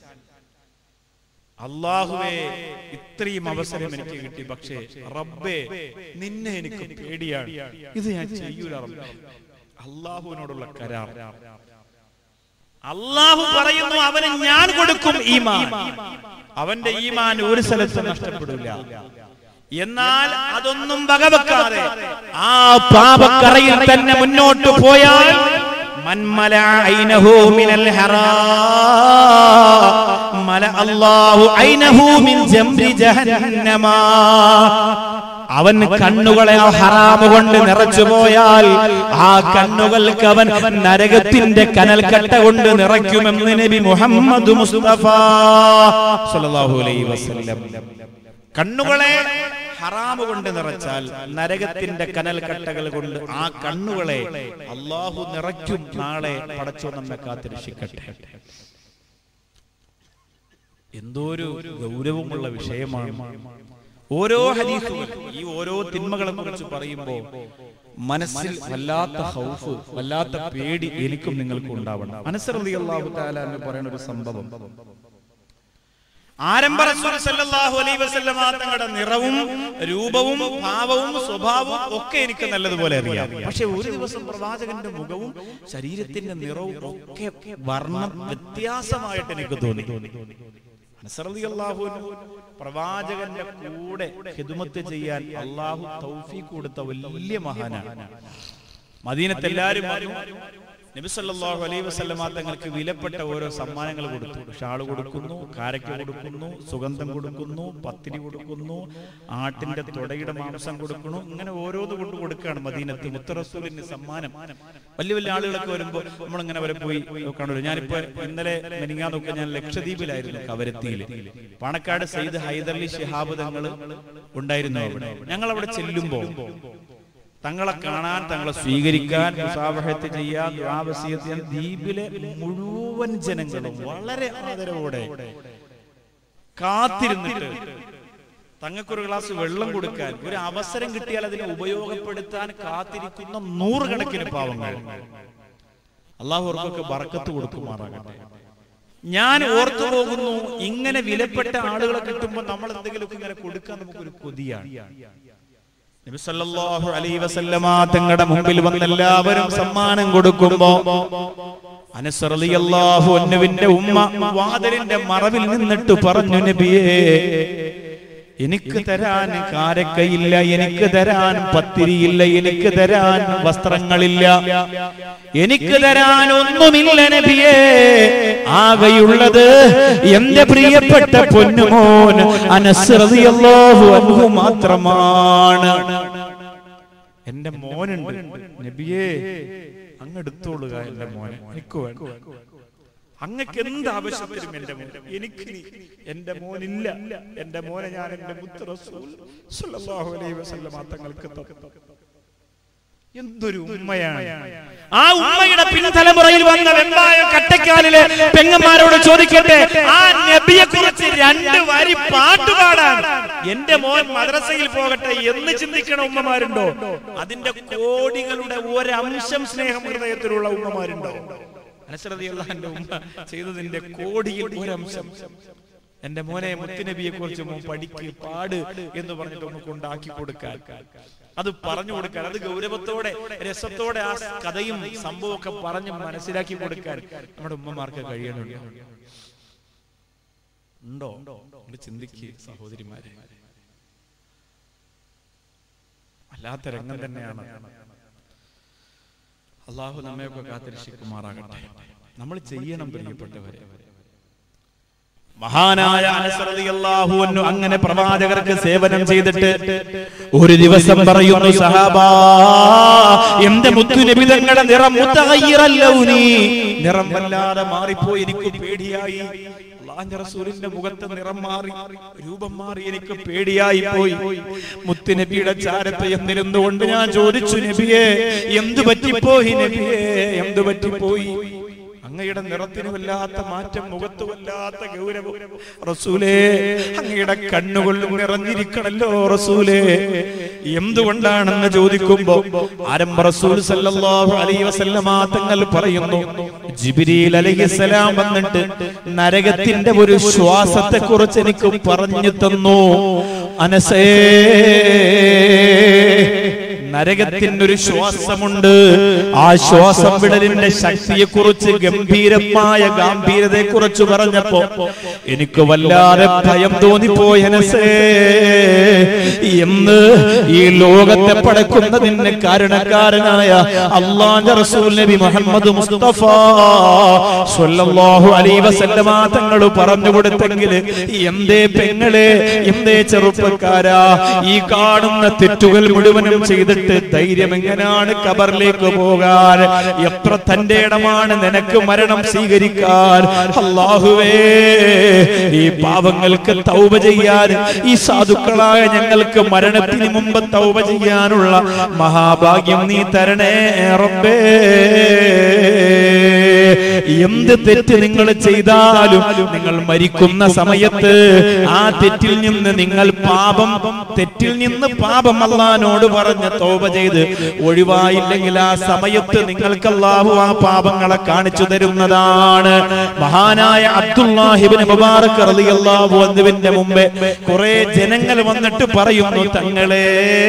അല്ലാഹുവേ ഇത്രയും അവസരം എനിക്ക് കിട്ടി, പക്ഷേ റബ്ബേ നിന്നെ എനിക്ക് പേടിയാണ്, ഇത് ഞാൻ ചെയ്യൂല റബ്ബേ. അല്ലാഹുവിനോടുള്ള കരാർ. അല്ലാഹു പറയുന്നു, അവന് ഞാൻ കൊടുക്കും ഈമാൻ, അവന്റെ ഈമാൻ ഒരു സ്ഥലത്തും നഷ്ടപ്പെടില്ല. എന്നാൽ അതൊന്നും വകവെക്കാതെ ആ പാപക്കറയിൽ തന്നെ മുന്നോട്ട് പോയാൽ, മൻ മലഅ ഐനഹു മിനൽ ഹറാം മലഅ അല്ലാഹു ഐനഹു മിൻ ജംരി ജഹന്നമ, അവൻ കണ്ണുകളെ ഹറാമ് കൊണ്ട് നിറച്ചു പോയാൽ ആ കണ്ണുകൾക്ക് അവൻ നരകത്തിന്റെ കനൽക്കട്ട കൊണ്ട് നിറയ്ക്കുമെന്ന് നബി മുഹമ്മദ് മുസ്തഫ സല്ലല്ലാഹു അലൈഹി വസല്ലം. കണ്ണുകളെ ഹറാമ് കൊണ്ട് നിറച്ചാൽ നരകത്തിന്റെ കനൽക്കട്ടകൾ കൊണ്ട് ആ കണ്ണുകളെ അല്ലാഹു നിറയ്ക്കും. നാളെ പടച്ചോൻ നമ്മെ കാത്തിരക്ഷിക്കട്ടെ. എന്തോരു ഗൗരവമുള്ള വിഷയമാണ്. ഓരോ ഹദീസുകൾ ഈ ഓരോ തിന്മകളെ കുറിച്ച് പറയുമ്പോൾ മനസ്സിൽ വല്ലാത്ത ഖൗഫ്, വല്ലാത്ത പേടി എനിക്കും നിങ്ങൾക്കും ഉണ്ടാവണം. അനസ് റളിയല്ലാഹു തആല എന്ന് പറയുന്ന ഒരു സംഭവം, ആരംഭ റസൂൽ സല്ലല്ലാഹു അലൈഹി വസല്ലം തങ്ങളുടെ നിറവും രൂപവും ഭാവവും സ്വഭാവവും ഒക്കെ എനിക്ക് നല്ലതുപോലെ അറിയാം. പക്ഷെ ഒരു ദിവസം പ്രവാചകന്റെ മുഖവും ശരീരത്തിന്റെ നിറവും ഒക്കെ വർണ്ണം വ്യത്യാസമായിട്ട് എനിക്ക് തോന്നി. അനസ് റളിയല്ലാഹു അൻഹു പ്രവാചകന്റെ കൂടെ ഖിദ്മത്ത് ചെയ്യാൻ അല്ലാഹു തൗഫീഖ് കൊടുത്ത വലിയ മഹാനാണ്. മദീനത്ത് എല്ലാവരും പറഞ്ഞു, നബി സല്ലല്ലാഹു അലൈഹി വസല്ലമ തങ്ങൾക്ക് വിലപ്പെട്ട ഓരോ സമ്മാനങ്ങൾ കൊടുത്തു. ഷാൾ കൊടുക്കുന്നു, കാരക്ക കൊടുക്കുന്നു, സുഗന്ധം കൊടുക്കുന്നു, പത്തിരി കൊടുക്കുന്നു, ആട്ടിന്റെ തുടയുടെ മാംസം കൊടുക്കുന്നു. ഇങ്ങനെ ഓരോന്ന് കൊണ്ട് കൊടുക്കുകയാണ് മദീനത്ത് മുത്തറസൂലിന് സമ്മാനം. വലിയ വലിയ ആളുകളൊക്കെ വരുമ്പോൾ നമ്മളിങ്ങനെ വരെ പോയി കാണുമല്ലോ. ഞാനിപ്പോ ഇന്നലെ മെനിങ്ങാൻ നോക്കുക, ഞാൻ ലക്ഷദ്വീപിലായിരുന്നു, കവരത്തിയിൽ. പാണക്കാട് സയ്യിദ് ഹൈദർലി ശിഹാബ് തങ്ങൾ ഉണ്ടായിരുന്നു അവിടെ. ഞങ്ങൾ അവിടെ ചെല്ലുമ്പോൾ തങ്ങളെ കാണാൻ, തങ്ങളെ സ്വീകരിക്കാൻ, മുസാഫഹത്ത് ചെയ്യാൻ, ദുആ വസിയത്ത് ചെയ്യാൻ ദ്വീപിലെ മുഴുവൻ ജനങ്ങളും വളരെ ആദരവോടെ കാത്തിരുന്നിട്ട് തങ്ങൾക്കൊരു ഗ്ലാസ് വെള്ളം കൊടുക്കാൻ, ഒരു അവസരം കിട്ടിയാൽ അതിനെ ഉപയോഗപ്പെടുത്താൻ കാത്തിരിക്കുന്ന നൂറുകണക്കിന് പാവങ്ങൾ. അള്ളാഹു അവർക്കൊക്കെ ബർക്കത്ത് കൊടുക്കുമാറാകട്ടെ. ഞാൻ ഓർത്തു പോകുന്നു, ഇങ്ങനെ വിലപ്പെട്ട ആളുകളെ കിട്ടുമ്പോൾ നമ്മൾ എന്തെങ്കിലുമൊക്കെ ഇങ്ങനെ കൊടുക്കാൻ നമുക്കൊരു കൊതിയാണ്. നബി സല്ലല്ലാഹു അലൈഹി വസല്ലമ തങ്ങളുടെ മുമ്പിൽ വന്ന് എല്ലാവരും സമ്മാനം കൊടുക്കുമ്പോ അനസ് റളിയല്ലാഹു അൻഹുവിന്റെ ഉമ്മ വാതിലിന്റെ മറവിൽ നിന്നിട്ട് പറഞ്ഞു, നബിയേ, എനിക്ക് തരാൻ കാരക്കയില്ല, എനിക്ക് തരാൻ പത്തിരിയില്ല, എനിക്ക് തരാൻ വസ്ത്രങ്ങളില്ല, എനിക്ക് തരാൻ ഒന്നുമില്ല നബിയേ. ആകെയുള്ളത് എന്റെ പ്രിയപ്പെട്ട പൊന്നുമോൻ അനസ് റളിയല്ലാഹു അൻഹു മാത്രമാണ്. എന്റെ മോനുണ്ട് നബിയേ, അങ്ങ് എടുത്തോളുക എന്റെ മോനെ, എനിക്ക് വേണ്ട. അങ്ങക്ക് എന്ത് ആവശ്യത്തിനും എന്റെ മോൻ, എനിക്ക് എന്റെ മോനില്ല. എന്റെ മോനെ ഞാൻ എന്റെ മുത്ത് റസൂൽ സ്വല്ലല്ലാഹു അലൈഹി വസല്ലമ തങ്ങൾക്ക് തന്നു. എന്തൊരു ഉമ്മയാണ്! ആ ഉമ്മയുടെ പിൻതലമുറയിൽ വന്ന വെമ്പായ കട്ടക്കാലിലെ പെങ്ങന്മാരോട് ചോദിക്കട്ടെ, ആ നബിയെ കുറിച്ച് രണ്ട് വരി പാട്ടുപാടാൻ എന്റെ മോൻ മദ്രസയിൽ പോകട്ടെ എന്ന് ചിന്തിക്കണ ഉമ്മമാരുണ്ടോ? അതിന്റെ കോടികളുടെ ഒരംശം സ്നേഹം ഹൃദയത്തിലുള്ള ഉമ്മമാരുണ്ടോ? അനസ് റളിയല്ലാഹു ഉമ്മ ചെയ്തതിന്റെ കോടിയിൽ ഒരംശം. എന്റെ മോനെ മുത്തുനബിയെ കുറിച്ച് പഠിക്ക്, പാട് എന്ന് പറഞ്ഞിട്ട് ഒന്ന് കൊണ്ടാക്കി കൊടുക്കാൻ, അത് പറഞ്ഞു കൊടുക്കാൻ, അത് ഗൗരവത്തോടെ രസത്തോടെ ആ കഥയും സംഭവമൊക്കെ പറഞ്ഞ് മനസ്സിലാക്കി കൊടുക്കാൻ നമ്മുടെ ഉമ്മമാർക്ക് കഴിയണുണ്ടോ? ഉണ്ടോ? ചിന്തിക്ക് സഹോദരിമാരെ. വല്ലാത്ത രംഗം തന്നെയാണ്. അള്ളാഹു നമ്മയൊക്കെ കാത്തിരക്ഷിക്കുമാറാകട്ടെ. നമ്മൾ ചെയ്യണം പ്രിയപ്പെട്ടവരെ. മഹാനായ അനസ് റളിയല്ലാഹു അൻഹു അങ്ങനെ പ്രവാചകർക്ക് സേവനം ചെയ്തിട്ട് ഒരു ദിവസം പറയുന്നു, സഹാബാ, എന്റെ മുത്തുനബി തങ്ങളുടെ നിറം മുതഗയ്യിറൽ ലൗനി, നിറം വല്ലാതെ മാറിപ്പോയി, എനിക്ക് പേടിയായി. അല്ലാഹുവിന്റെ റസൂലിന്റെ മുഖത്ത് നിറം മാറി, രൂപം മാറി, എനിക്ക് പേടിയായി പോയി. മുത്തുനബിയുടെ ചാരത്ത് എന്നിരുന്നുകൊണ്ട് ഞാൻ ചോദിച്ചു, നബിയേ, എന്തു പറ്റിപ്പോയി നബിയേ, എന്തു പറ്റിപ്പോയി? അങ്ങയുടെ നിറത്തിന് വല്ലാത്ത മാറ്റം, മുഖത്ത് വല്ലാത്ത ഗൗരവം. റസൂലേ, അങ്ങയുടെ കണ്ണുകൊള്ളും നിറഞ്ഞിരിക്കണല്ലോ റസൂലേ, എന്തുകൊണ്ടാണെന്ന് ചോദിക്കുമ്പോ ആരംഭ റസൂൽ സല്ലല്ലാഹു അലൈഹി വസല്ലമ തങ്ങൾ പറയുന്നു, ജിബ്രീൽ അലൈഹിസ്സലാം വന്നിട്ട് നരകത്തിന്റെ ഒരു ശ്വാസത്തെ കുറിച്ച് എനിക്ക് പറഞ്ഞു തന്നു. അനസേ, നരകത്തിന് ഒരു ശ്വാസമുണ്ട്. ആ ശ്വാസം വിടലിന്റെ ശക്തിയെ കുറിച്ച്, ഗംഭീരമായ ഗാംഭീര്യതയെ കുറിച്ച് പറഞ്ഞപ്പോ എനിക്ക് വല്ലാതെ ഭയം തോന്നിപ്പോയി. അനസേ, എന്ന് ഈ ലോകത്തെ പടക്കുന്നതിന് കാരണക്കാരനായ അല്ലാഹുവിന്റെ റസൂൽ നബി മുഹമ്മദ് മുസ്തഫ സ്വല്ലല്ലാഹു അലൈഹി വസല്ലമ തങ്ങൾ പറഞ്ഞു കൊടുത്തെങ്കിൽ എന്തേ പെങ്ങളെ, എന്തേ ചെറുപ്പക്കാരാ, ഈ കാണുന്ന തെറ്റുകൾ മുഴുവനും ചെയ്തിട്ട് ധൈര്യം എങ്ങനെയാണ് ഖബറിലേക്ക് പോകാൻ? എത്ര തന്റെ ഇടമാണ് നിനക്ക് മരണം സ്വീകരിക്കാൻ? അല്ലാഹുവേ, ഈ പാവങ്ങൾക്ക് തൗബ ചെയ്യാൻ, ഈ സാധുക്കളായ ഞങ്ങൾക്ക് മരണത്തിന് മുമ്പ് തൗബ ചെയ്യാനുള്ള മഹാഭാഗ്യം നീ തരണേ റബ്ബേ. എന്ത് തെറ്റ് നിങ്ങൾ ചെയ്താലും നിങ്ങൾ മരിക്കുന്ന സമയത്ത് ആ തെറ്റിൽ നിന്ന് നിങ്ങൾ പാപം തെറ്റിൽ നിന്ന് പാപം അല്ലാഹുവോട് പറഞ്ഞ് തൗബ ചെയ്ത് ഒഴിവായില്ലെങ്കിൽ ആ സമയത്ത് നിങ്ങൾക്ക് അല്ലാഹു ആ പാപങ്ങളെ കാണിച്ചു തരുന്നതാണ്. മഹാനായ അബ്ദുല്ലാഹി ഇബ്നു മുബാറക് റളിയല്ലാഹു അൻഹുവിന്റെ മുമ്പേ കുറെ ജനങ്ങൾ വന്നിട്ട് പറയുന്നു, തങ്ങളെ,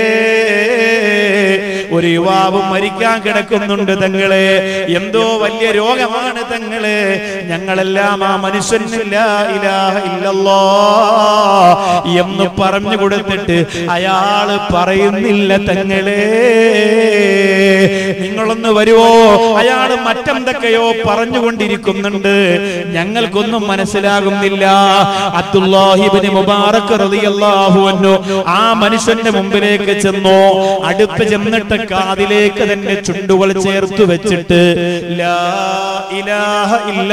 ഒരു യുവാവ് മരിക്കാൻ കിടക്കുന്നുണ്ട് തങ്ങളെ, എന്തോ വലിയ രോഗമാണ് തങ്ങളെ, ഞങ്ങളെല്ലാം ആ മനുഷ്യന് ലാ ഇലാഹ ഇല്ലല്ലാഹ് എന്ന് പറഞ്ഞു കൊടുത്തിട്ട് അയാള് പറയുന്നില്ല തങ്ങളെ, നിങ്ങളൊന്ന് വരുവോ? അയാൾ മറ്റെന്തൊക്കെയോ പറഞ്ഞുകൊണ്ടിരിക്കുന്നുണ്ട്, ഞങ്ങൾക്കൊന്നും മനസ്സിലാകുന്നില്ല. അബ്ദുല്ലാഹി ഇബ്നു മുബാറക് റളിയല്ലാഹു അൻഹു ആ മനുഷ്യന്റെ മുമ്പിലേക്ക് ചെന്നു. അടുത്ത് ചെന്നിട്ട് കാതിലേക്ക് തന്നെ ചുണ്ടുകൾ ചേർത്ത് വെച്ചിട്ട് ലാ ഇലാഹ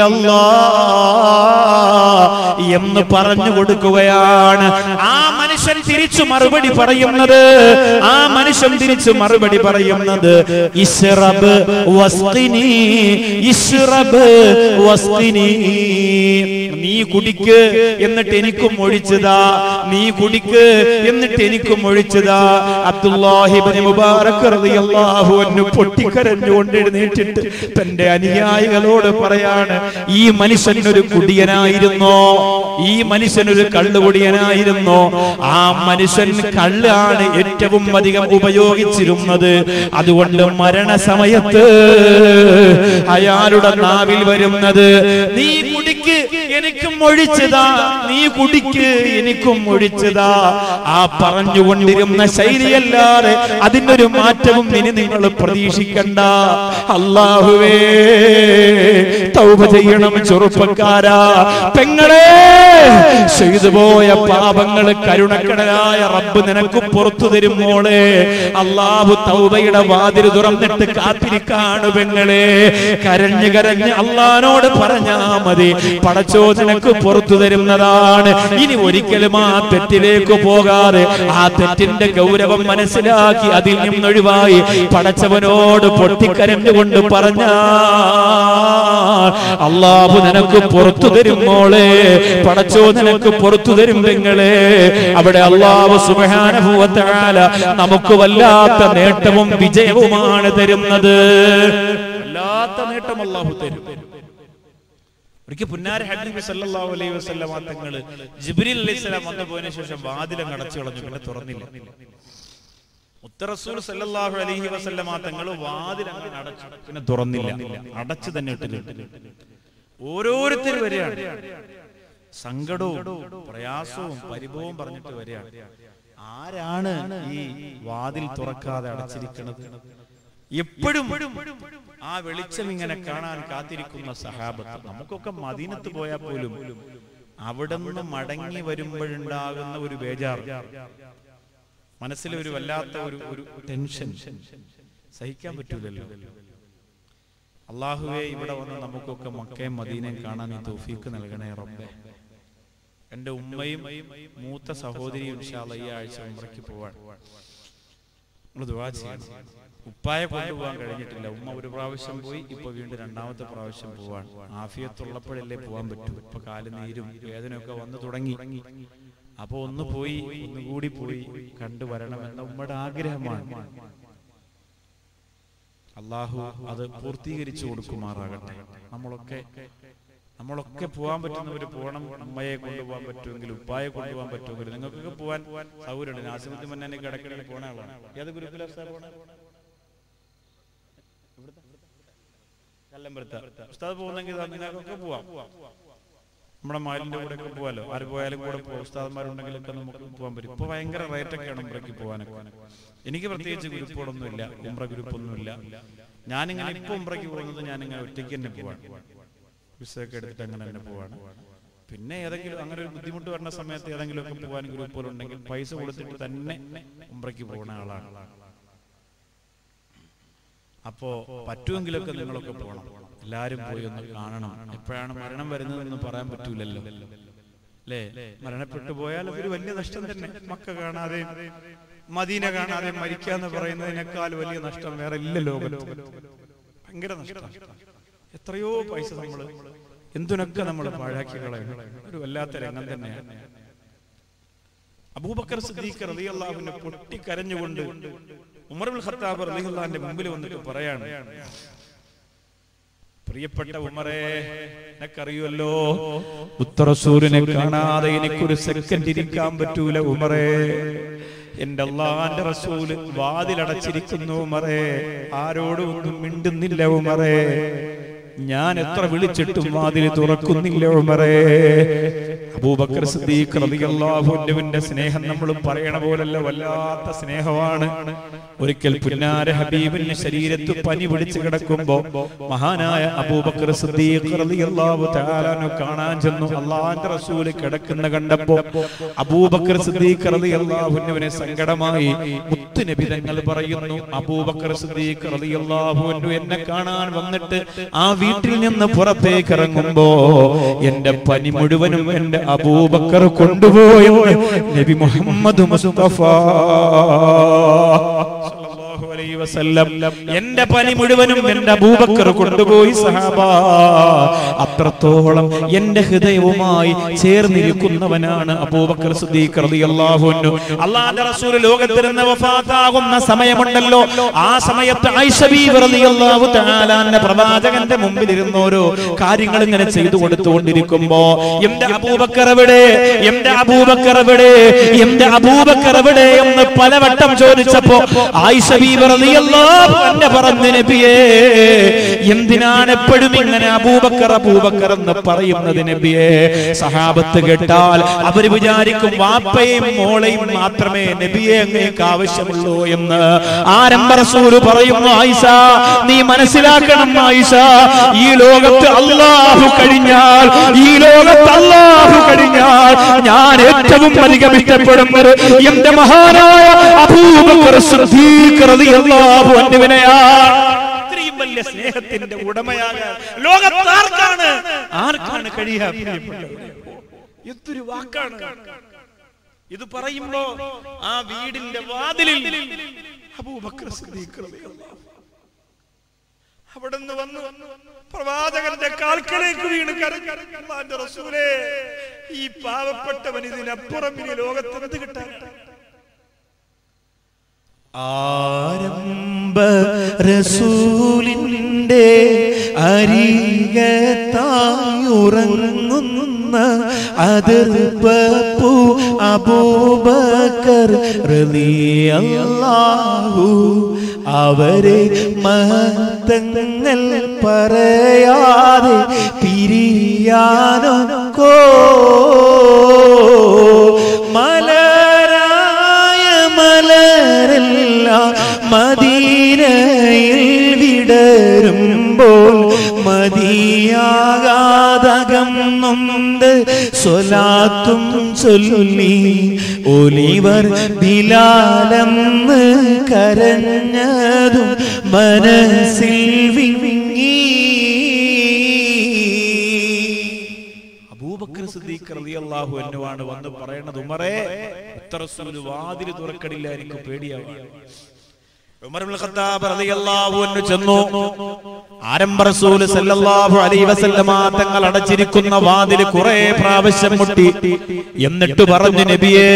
ഇല്ലല്ലാഹ് എന്ന് പറഞ്ഞു കൊടുക്കുകയാണ്. ആ മനുഷ്യൻ തിരിച്ചു മറുപടി പറയുന്നത് ആ മനുഷ്യൻ തിരിച്ചു മറുപടി പറയുന്നത് ഇശ്റബ് വസ്ഖിനി ഇശ്റബ് വസ്ഖിനി, നീ കുടിക്ക് എന്നിട്ട് എനിക്കും ഒഴിച്ചതാ, നീ കുടിക്ക് എന്നിട്ട് എനിക്കും ഒഴിച്ചതാ. അബ്ദുല്ലാഹി ഇബ്നു മുബാറക് റളിയല്ലാഹു അൻഹു പൊട്ടിക്കരഞ്ഞുകൊണ്ട് എഴുന്നേറ്റിട്ട് തന്റെ അനുയായികളോട് പറയാണ്, ഈ മനുഷ്യൻ ഒരു കുടിയനായിരുന്നോ? ഈ മനുഷ്യൻ ഒരു കള്ളുകുടിയനായിരുന്നോ? ആ മനുഷ്യൻ കള്ളാണ് ഏറ്റവും അധികം ഉപയോഗിച്ചിരുന്നത്. അതുകൊണ്ട് മരണസമയത്ത് അയാളുടെ നാവിൽ വരുന്നത് നീ കുടിക്ക് എനിക്കും ഒഴിച്ചതാ, നീ കുടിക്ക് എനിക്കും ഒഴിച്ചതാ. ആ പറഞ്ഞുകൊണ്ടിരുന്ന ശൈലിയല്ലാതെ അതിനൊരു മാറ്റവും ഇനി നിങ്ങൾ പ്രതീക്ഷിക്കണ്ട. അല്ലാഹുവേ തൗബ ചെയ്യണം ചെറുപ്പക്കാരാ, പെങ്ങളെ. ചെയ്തു പോയ പാപങ്ങൾ കരുണക്കടലായ റബ്ബ് നിനക്ക് പുറത്തു തരും മോളെ. അല്ലാഹു തൗബയുടെ വാതിൽ തുറന്നിട്ട് കാത്തിരിക്കാണ് പെങ്ങളെ. കരഞ്ഞ് കരഞ്ഞ് അല്ലാഹുവോട് പറഞ്ഞാ മതി, പടച്ചോ നിനക്ക് പുറത്തു തരുന്നതാണ്. ഇനി ഒരിക്കലും ആ തെറ്റിലേക്ക് പോകാതെ ആ തെറ്റിന്റെ ഗൗരവം മനസ്സിലാക്കി അതിൽ നിന്നൊഴിവായി പടച്ചവനോട് പൊട്ടിക്കരഞ്ഞുകൊണ്ട് പറഞ്ഞാ അല്ലാഹു നിനക്ക് പുറത്തു തരും മോളെ, പടച്ചോ നിനക്ക് പുറത്തു തരും പെങ്ങളെ. അവിടെ അല്ലാഹു സുബ്ഹാനഹു വ തആല നമുക്ക് വല്ലാത്ത നേട്ടവും വിജയവുമാണ് തരുന്നത്. വല്ലാത്ത നേട്ടം അല്ലാഹു തരും. ഒരിക്കൽ പുന്നാര ഹബീബ് സല്ലല്ലാഹു അലൈഹി വസല്ലം തങ്ങൾ ജിബ്രീൽ അലൈഹിസ്സലാം വന്നു പോയതിനു ശേഷം വാതിലങ്ങ് അടച്ചു കളഞ്ഞു, പിന്നെ തുറന്നില്ല. മുത്ത റസൂൽ സല്ലല്ലാഹു അലൈഹി വസല്ലം തങ്ങൾ വാതിലങ്ങ് അടച്ചു, പിന്നെ തുറന്നില്ല, അടച്ചു തന്നെ ഇട്ടിട്ടുണ്ട്. ഓരോരുത്തർ വരികയാണ്, സങ്കടവും പ്രയാസവും പരിഭവവും പറഞ്ഞിട്ട് വരികയാണ്. ആരാണ് ഈ വാതിൽ തുറക്കാതെ അടച്ചിരിക്കുന്നത്? എപ്പോഴും ആ വെളിച്ചം ഇങ്ങനെ കാണാൻ കാത്തിരിക്കുന്ന സഹാബത്ത്. നമുക്കൊക്കെ മദീനത്ത് പോയാൽ പോലും അവിടെ നിന്ന് മടങ്ങി വരുമ്പോഴുണ്ടാകുന്ന ഒരു ബേജാർ, മനസ്സിലൊരു വല്ലാത്ത ഒരു ഒരു ടെൻഷൻ സഹിക്കാൻ പറ്റൂലല്ലോ. അല്ലാഹുവേ ഇവിടെ വന്ന് നമുക്കൊക്കെ മക്കയും മദീനയും കാണാൻ നീ തൗഫീഖ് നൽകണേ റബ്ബേ. എന്റെ ഉമ്മയും മൂത്ത സഹോദരിയും ഇൻഷാ അല്ലാഹ് ഈ ആഴ്ച ഉംറയ്ക്ക് പോവാൻ നമ്മൾ ദുആ ചെയ്യണം. ഉപ്പായെ കൊണ്ടുപോകാൻ കഴിഞ്ഞിട്ടില്ല. ഉമ്മ ഒരു പ്രാവശ്യം പോയി, ഇപ്പൊ വീണ്ടും രണ്ടാമത്തെ പ്രാവശ്യം പോവാൻ. ആഫിയത്തുള്ളപ്പോഴല്ലേ പോകാൻ പറ്റൂ. ഇപ്പൊ കാല് നീരും വേദനയൊക്കെ വന്നു തുടങ്ങി. അപ്പൊ ഒന്ന് പോയി ഒന്നുകൂടി പോയി കണ്ടുവരണമെന്ന ഉമ്മയുടെ ആഗ്രഹമാണ്. അല്ലാഹു അത് പൂർത്തീകരിച്ചു കൊടുക്കുമാറാകട്ടെ. നമ്മളൊക്കെ നമ്മളൊക്കെ പോകാൻ പറ്റുന്നവര് പോകണം. ഉമ്മയെ കൊണ്ടുപോകാൻ പറ്റുമെങ്കിൽ, ഉപ്പായെ കൊണ്ടുപോകാൻ പറ്റുമെങ്കിൽ. നിങ്ങൾക്കൊക്കെ പോകാൻ സൗകര്യമുണ്ട്. നാസിമുദ്ദീൻ മന്നനെ കിടക്കണി പോണ ആളാണ്. ഏത് ഗ്രൂപ്പിലാ സാർ പോണേ? കല്ലമ്പലത്ത് ഉസ്താദ് പോകുന്നെങ്കിൽ നിങ്ങൾക്കൊക്കെ പോവാം. നമ്മുടെ മകലിന്റെ കൂടെ ഒക്കെ പോകാലോ. ആര് പോയാലും കൂടെ പോകും. ഉസ്താദന്മാരുണ്ടെങ്കിലൊക്കെ നമുക്ക് പോകാൻ പറ്റും. ഇപ്പൊ ഭയങ്കര റേറ്റൊക്കെയാണ് ഉംറയ്ക്ക് പോകാനൊക്കെ. എനിക്ക് പ്രത്യേകിച്ച് ഗ്രൂപ്പുകളൊന്നുമില്ല, ഉംറ ഗ്രൂപ്പൊന്നുമില്ല. ഞാനിങ്ങനെ ഇപ്പൊ ഉംറയ്ക്ക് പോകുന്നത് ഞാനിങ്ങനെ ഒറ്റയ്ക്ക് തന്നെ പോവാണ്. വിസയൊക്കെ എടുത്തിട്ട് അങ്ങനെ തന്നെ പോവാണ്. പിന്നെ ഏതെങ്കിലും അങ്ങനെ ഒരു ബുദ്ധിമുട്ട് വരുന്ന സമയത്ത് ഏതെങ്കിലും ഒക്കെ പോകാൻ ഗ്രൂപ്പുകളുണ്ടെങ്കിൽ പൈസ കൊടുത്തിട്ട് തന്നെ ഉംറയ്ക്ക് പോകുന്ന ആളാണ്. അപ്പോ പറ്റുമെങ്കിലൊക്കെ നിങ്ങളൊക്കെ പോകണം. എല്ലാരും പോയി ഒന്ന് കാണണം. എപ്പോഴാണ് മരണം വരുന്നതെന്ന് പറയാൻ പറ്റൂലല്ലോ അല്ലേ? മരണപ്പെട്ടു പോയാൽ ഒരു വലിയ നഷ്ടം തന്നെ. മക്ക കാണാതെ മദീന കാണാതെ മരിക്കാന്ന് പറയുന്നതിനേക്കാൾ വലിയ നഷ്ടം വേറെ ഇല്ല ലോകത്ത്. ഭയങ്കര നഷ്ടം. എത്രയോ പൈസ നമ്മള് എന്തിനൊക്കെ നമ്മൾ പാഴാക്കി കളയും. ഒരു വല്ലാത്ത രംഗം തന്നെയാണ്. അബൂബക്കർ സിദ്ദീഖ് റളിയല്ലാഹു അൻഹു പൊട്ടിക്കരഞ്ഞുകൊണ്ട് ഉമർ ഇബ്നുൽ ഖത്താബ് റളിയല്ലാഹു അൻഹുവിന്റെ മുമ്പിൽ വന്നിട്ട് പറയാണ്, പ്രിയപ്പെട്ട ഉമറേ, നിനക്കറിയുമല്ലോ മുത്തറസൂലിനെ കാണാതെ എനിക്കൊരു സെക്കൻഡ് ഇരിക്കാൻ പറ്റൂല ഉമറേ. എന്റെ അല്ലാഹുവിന്റെ റസൂല് വാതിലടച്ചിരിക്കുന്നു ഉമറേ. ആരോടും ഒന്നും മിണ്ടുന്നില്ല ഉമറേ. ഞാൻ എത്ര വിളിച്ചിട്ടും വാതിൽ തുറക്കുന്നില്ല ഉമറേ. അബൂബക്കർ സിദ്ദീഖ് റളിയല്ലാഹു അൻഹുവിന്റെ സ്നേഹം നമ്മൾ പറയണ പോലല്ല, വല്ലാത്ത സ്നേഹമാണ്. ഒരിക്കൽ പുന്നാര ഹബീബിന്റെ ശരീരത്ത് പനി പിടിച്ചു കിടക്കുമ്പോ മഹാനായ അബൂബക്കർ സിദ്ദീഖ് റളിയല്ലാഹു തആല അൻഹു കാണാൻ ചെന്നു. അല്ലാഹുവിന്റെ റസൂൽ കിടക്കുന്ന കണ്ടപ്പോ അബൂബക്കർ സിദ്ദീഖ് റളിയല്ലാഹു അൻഹുവിനെ സങ്കടമായി. മുത്തുനബി തങ്ങൾ പറയുന്നു, അബൂബക്കർ സിദ്ദീഖ് റളിയല്ലാഹു അൻഹു എന്നെ കാണാൻ വന്നിട്ട് ആ വീട്ടിൽ നിന്ന് പുറത്തേക്ക് ഇറങ്ങുമ്പോ എന്റെ പനി മുഴുവനും എന്റെ അബൂബക്കർ കൊണ്ടുപോയി നബി മുഹമ്മദ് മുസ്തഫ സല്ലല്ലാഹു അലൈഹി വസല്ലം. എന്റെ പനി മുഴുവനും എന്റെ അബൂബക്കർ കൊണ്ടുപോയി സഹാബ. അത്രത്തോളം എന്റെ ഹൃദയവുമായി ചേർന്നിരിക്കുന്നവനാണ് അബൂബക്കർ സിദ്ദീഖ് റളിയല്ലാഹു അൻഹു. അല്ലാഹുവിന്റെ റസൂൽ ലോകത്തിൽ നിന്ന് വഫാത്താകുന്ന സമയമുണ്ടല്ലോ, ആ സമയത്ത് ആയിഷ ബീവി റളിയല്ലാഹു തആല അൻഹ പ്രവാചകന്റെ മുമ്പിൽ ഇരുന്ന് ഓരോ കാര്യങ്ങൾ ഇങ്ങനെ ചെയ്തു കൊടുത്തുകൊണ്ടിരിക്കുമ്പോ എന്റെ അബൂബക്കർ എവിടെ, എന്റെ അബൂബക്കർ എവിടെ, എന്റെ അബൂബക്കർ എവിടെ എന്ന് പലവട്ടം ചോദിച്ചപ്പോ ആയിഷ ബീവി റളിയല്ലാഹു അൻഹ പറഞ്ഞു, നബിയേ എന്തിനാണ് എപ്പോഴും ഇങ്ങനെ അബൂബക്കർ അബൂബക്കർ എന്ന് പറയുന്നത് നബിയേ? സഹാബത്ത് കേട്ടാൽ അവർ വിചാരിക്കും വാപ്പയും മോളെയും മാത്രമേ നബിയെ അങ്ങേക്ക് ആവശ്യമുള്ളൂ എന്ന്. ആരംഭ റസൂൽ പറയുന്നു, ആയിഷ നീ മനസ്സിലാക്കണം ആയിഷ, ഈ ലോകത്ത് അല്ലാഹു കഴിഞ്ഞാൽ, ഈ ലോകത്ത് അല്ലാഹു കഴിഞ്ഞാൽ ഞാൻ ഏറ്റവും അധികം ഇഷ്ടപ്പെടുന്നത് എന്റെ മഹാനായ അബൂബക്കർ സിദ്ദീഖ് റളിയല്ലാഹു അൻഹുവിനെയാണ്. ഇത്രയും വലിയ സ്നേഹത്തിന്റെ ഉടമയാകാൻ ലോകത്ത് ആർക്കാണ് ആർക്കാണ് കഴിയുക? എന്തൊരു വാക്കാണ് ഇത്! പറയുമ്പോ ആ വീടിന്റെ വാതിലിൽ അബൂബക്കർ സിദ്ദീഖ് റളിയല്ലാഹു അവിടുന്ന് വന്നു പ്രവാചകന്റെ കാൽക്കലേക്ക് വീണ് കരഞ്ഞു, അല്ലാഹുവിന്റെ റസൂലേ ഈ പാവപ്പെട്ടവൻ ഇതിനപ്പുറം ഇനി ലോകത്ത് എന്ത് കിട്ടാൻ? ആരംഭ റസൂലിന്റെ അരികത്തായുറങ്ങുന്ന അതിർപ്പൂ അബൂബക്കർ റളിയല്ലാഹു, അവരെ മഹത്വങ്ങൾ പറയാതെ പിരിയാനൊക്കോ മലരായ മലരെല്ലാം മദീനയിൽ വിടരുമ്പോൾ മതിയാകാതകന്നുണ്ട് സ്വലാത്തും ചൊല്ലി ഒലിവർ ബിലാലെന്ന് കരഞ്ഞതും മനസ്സിൽ വിങ്ങി. അബൂബക്കർ സിദ്ദീഖ് റളിയല്ലാഹു അൻഹു ആണ് വന്ന് പറയുന്നത്, ഉമറേ ഉത്തറസൂൽ വാതിൽ തുറക്കടില്ല, എനിക്ക് പേടിയാവാണ്. ഉമർ ഇബ്നുൽ ഖത്താബ് റളിയല്ലാഹു അൻഹു ചെന്നു. ആരംഭ റസൂൽ സല്ലല്ലാഹു അലൈഹി വസല്ലമ തങ്ങൾ അടച്ചിരിക്കുന്ന വാതിൽ കുറെ പ്രാവശ്യം മുട്ടി. എന്നിട്ട് പറഞ്ഞു, നബിയേ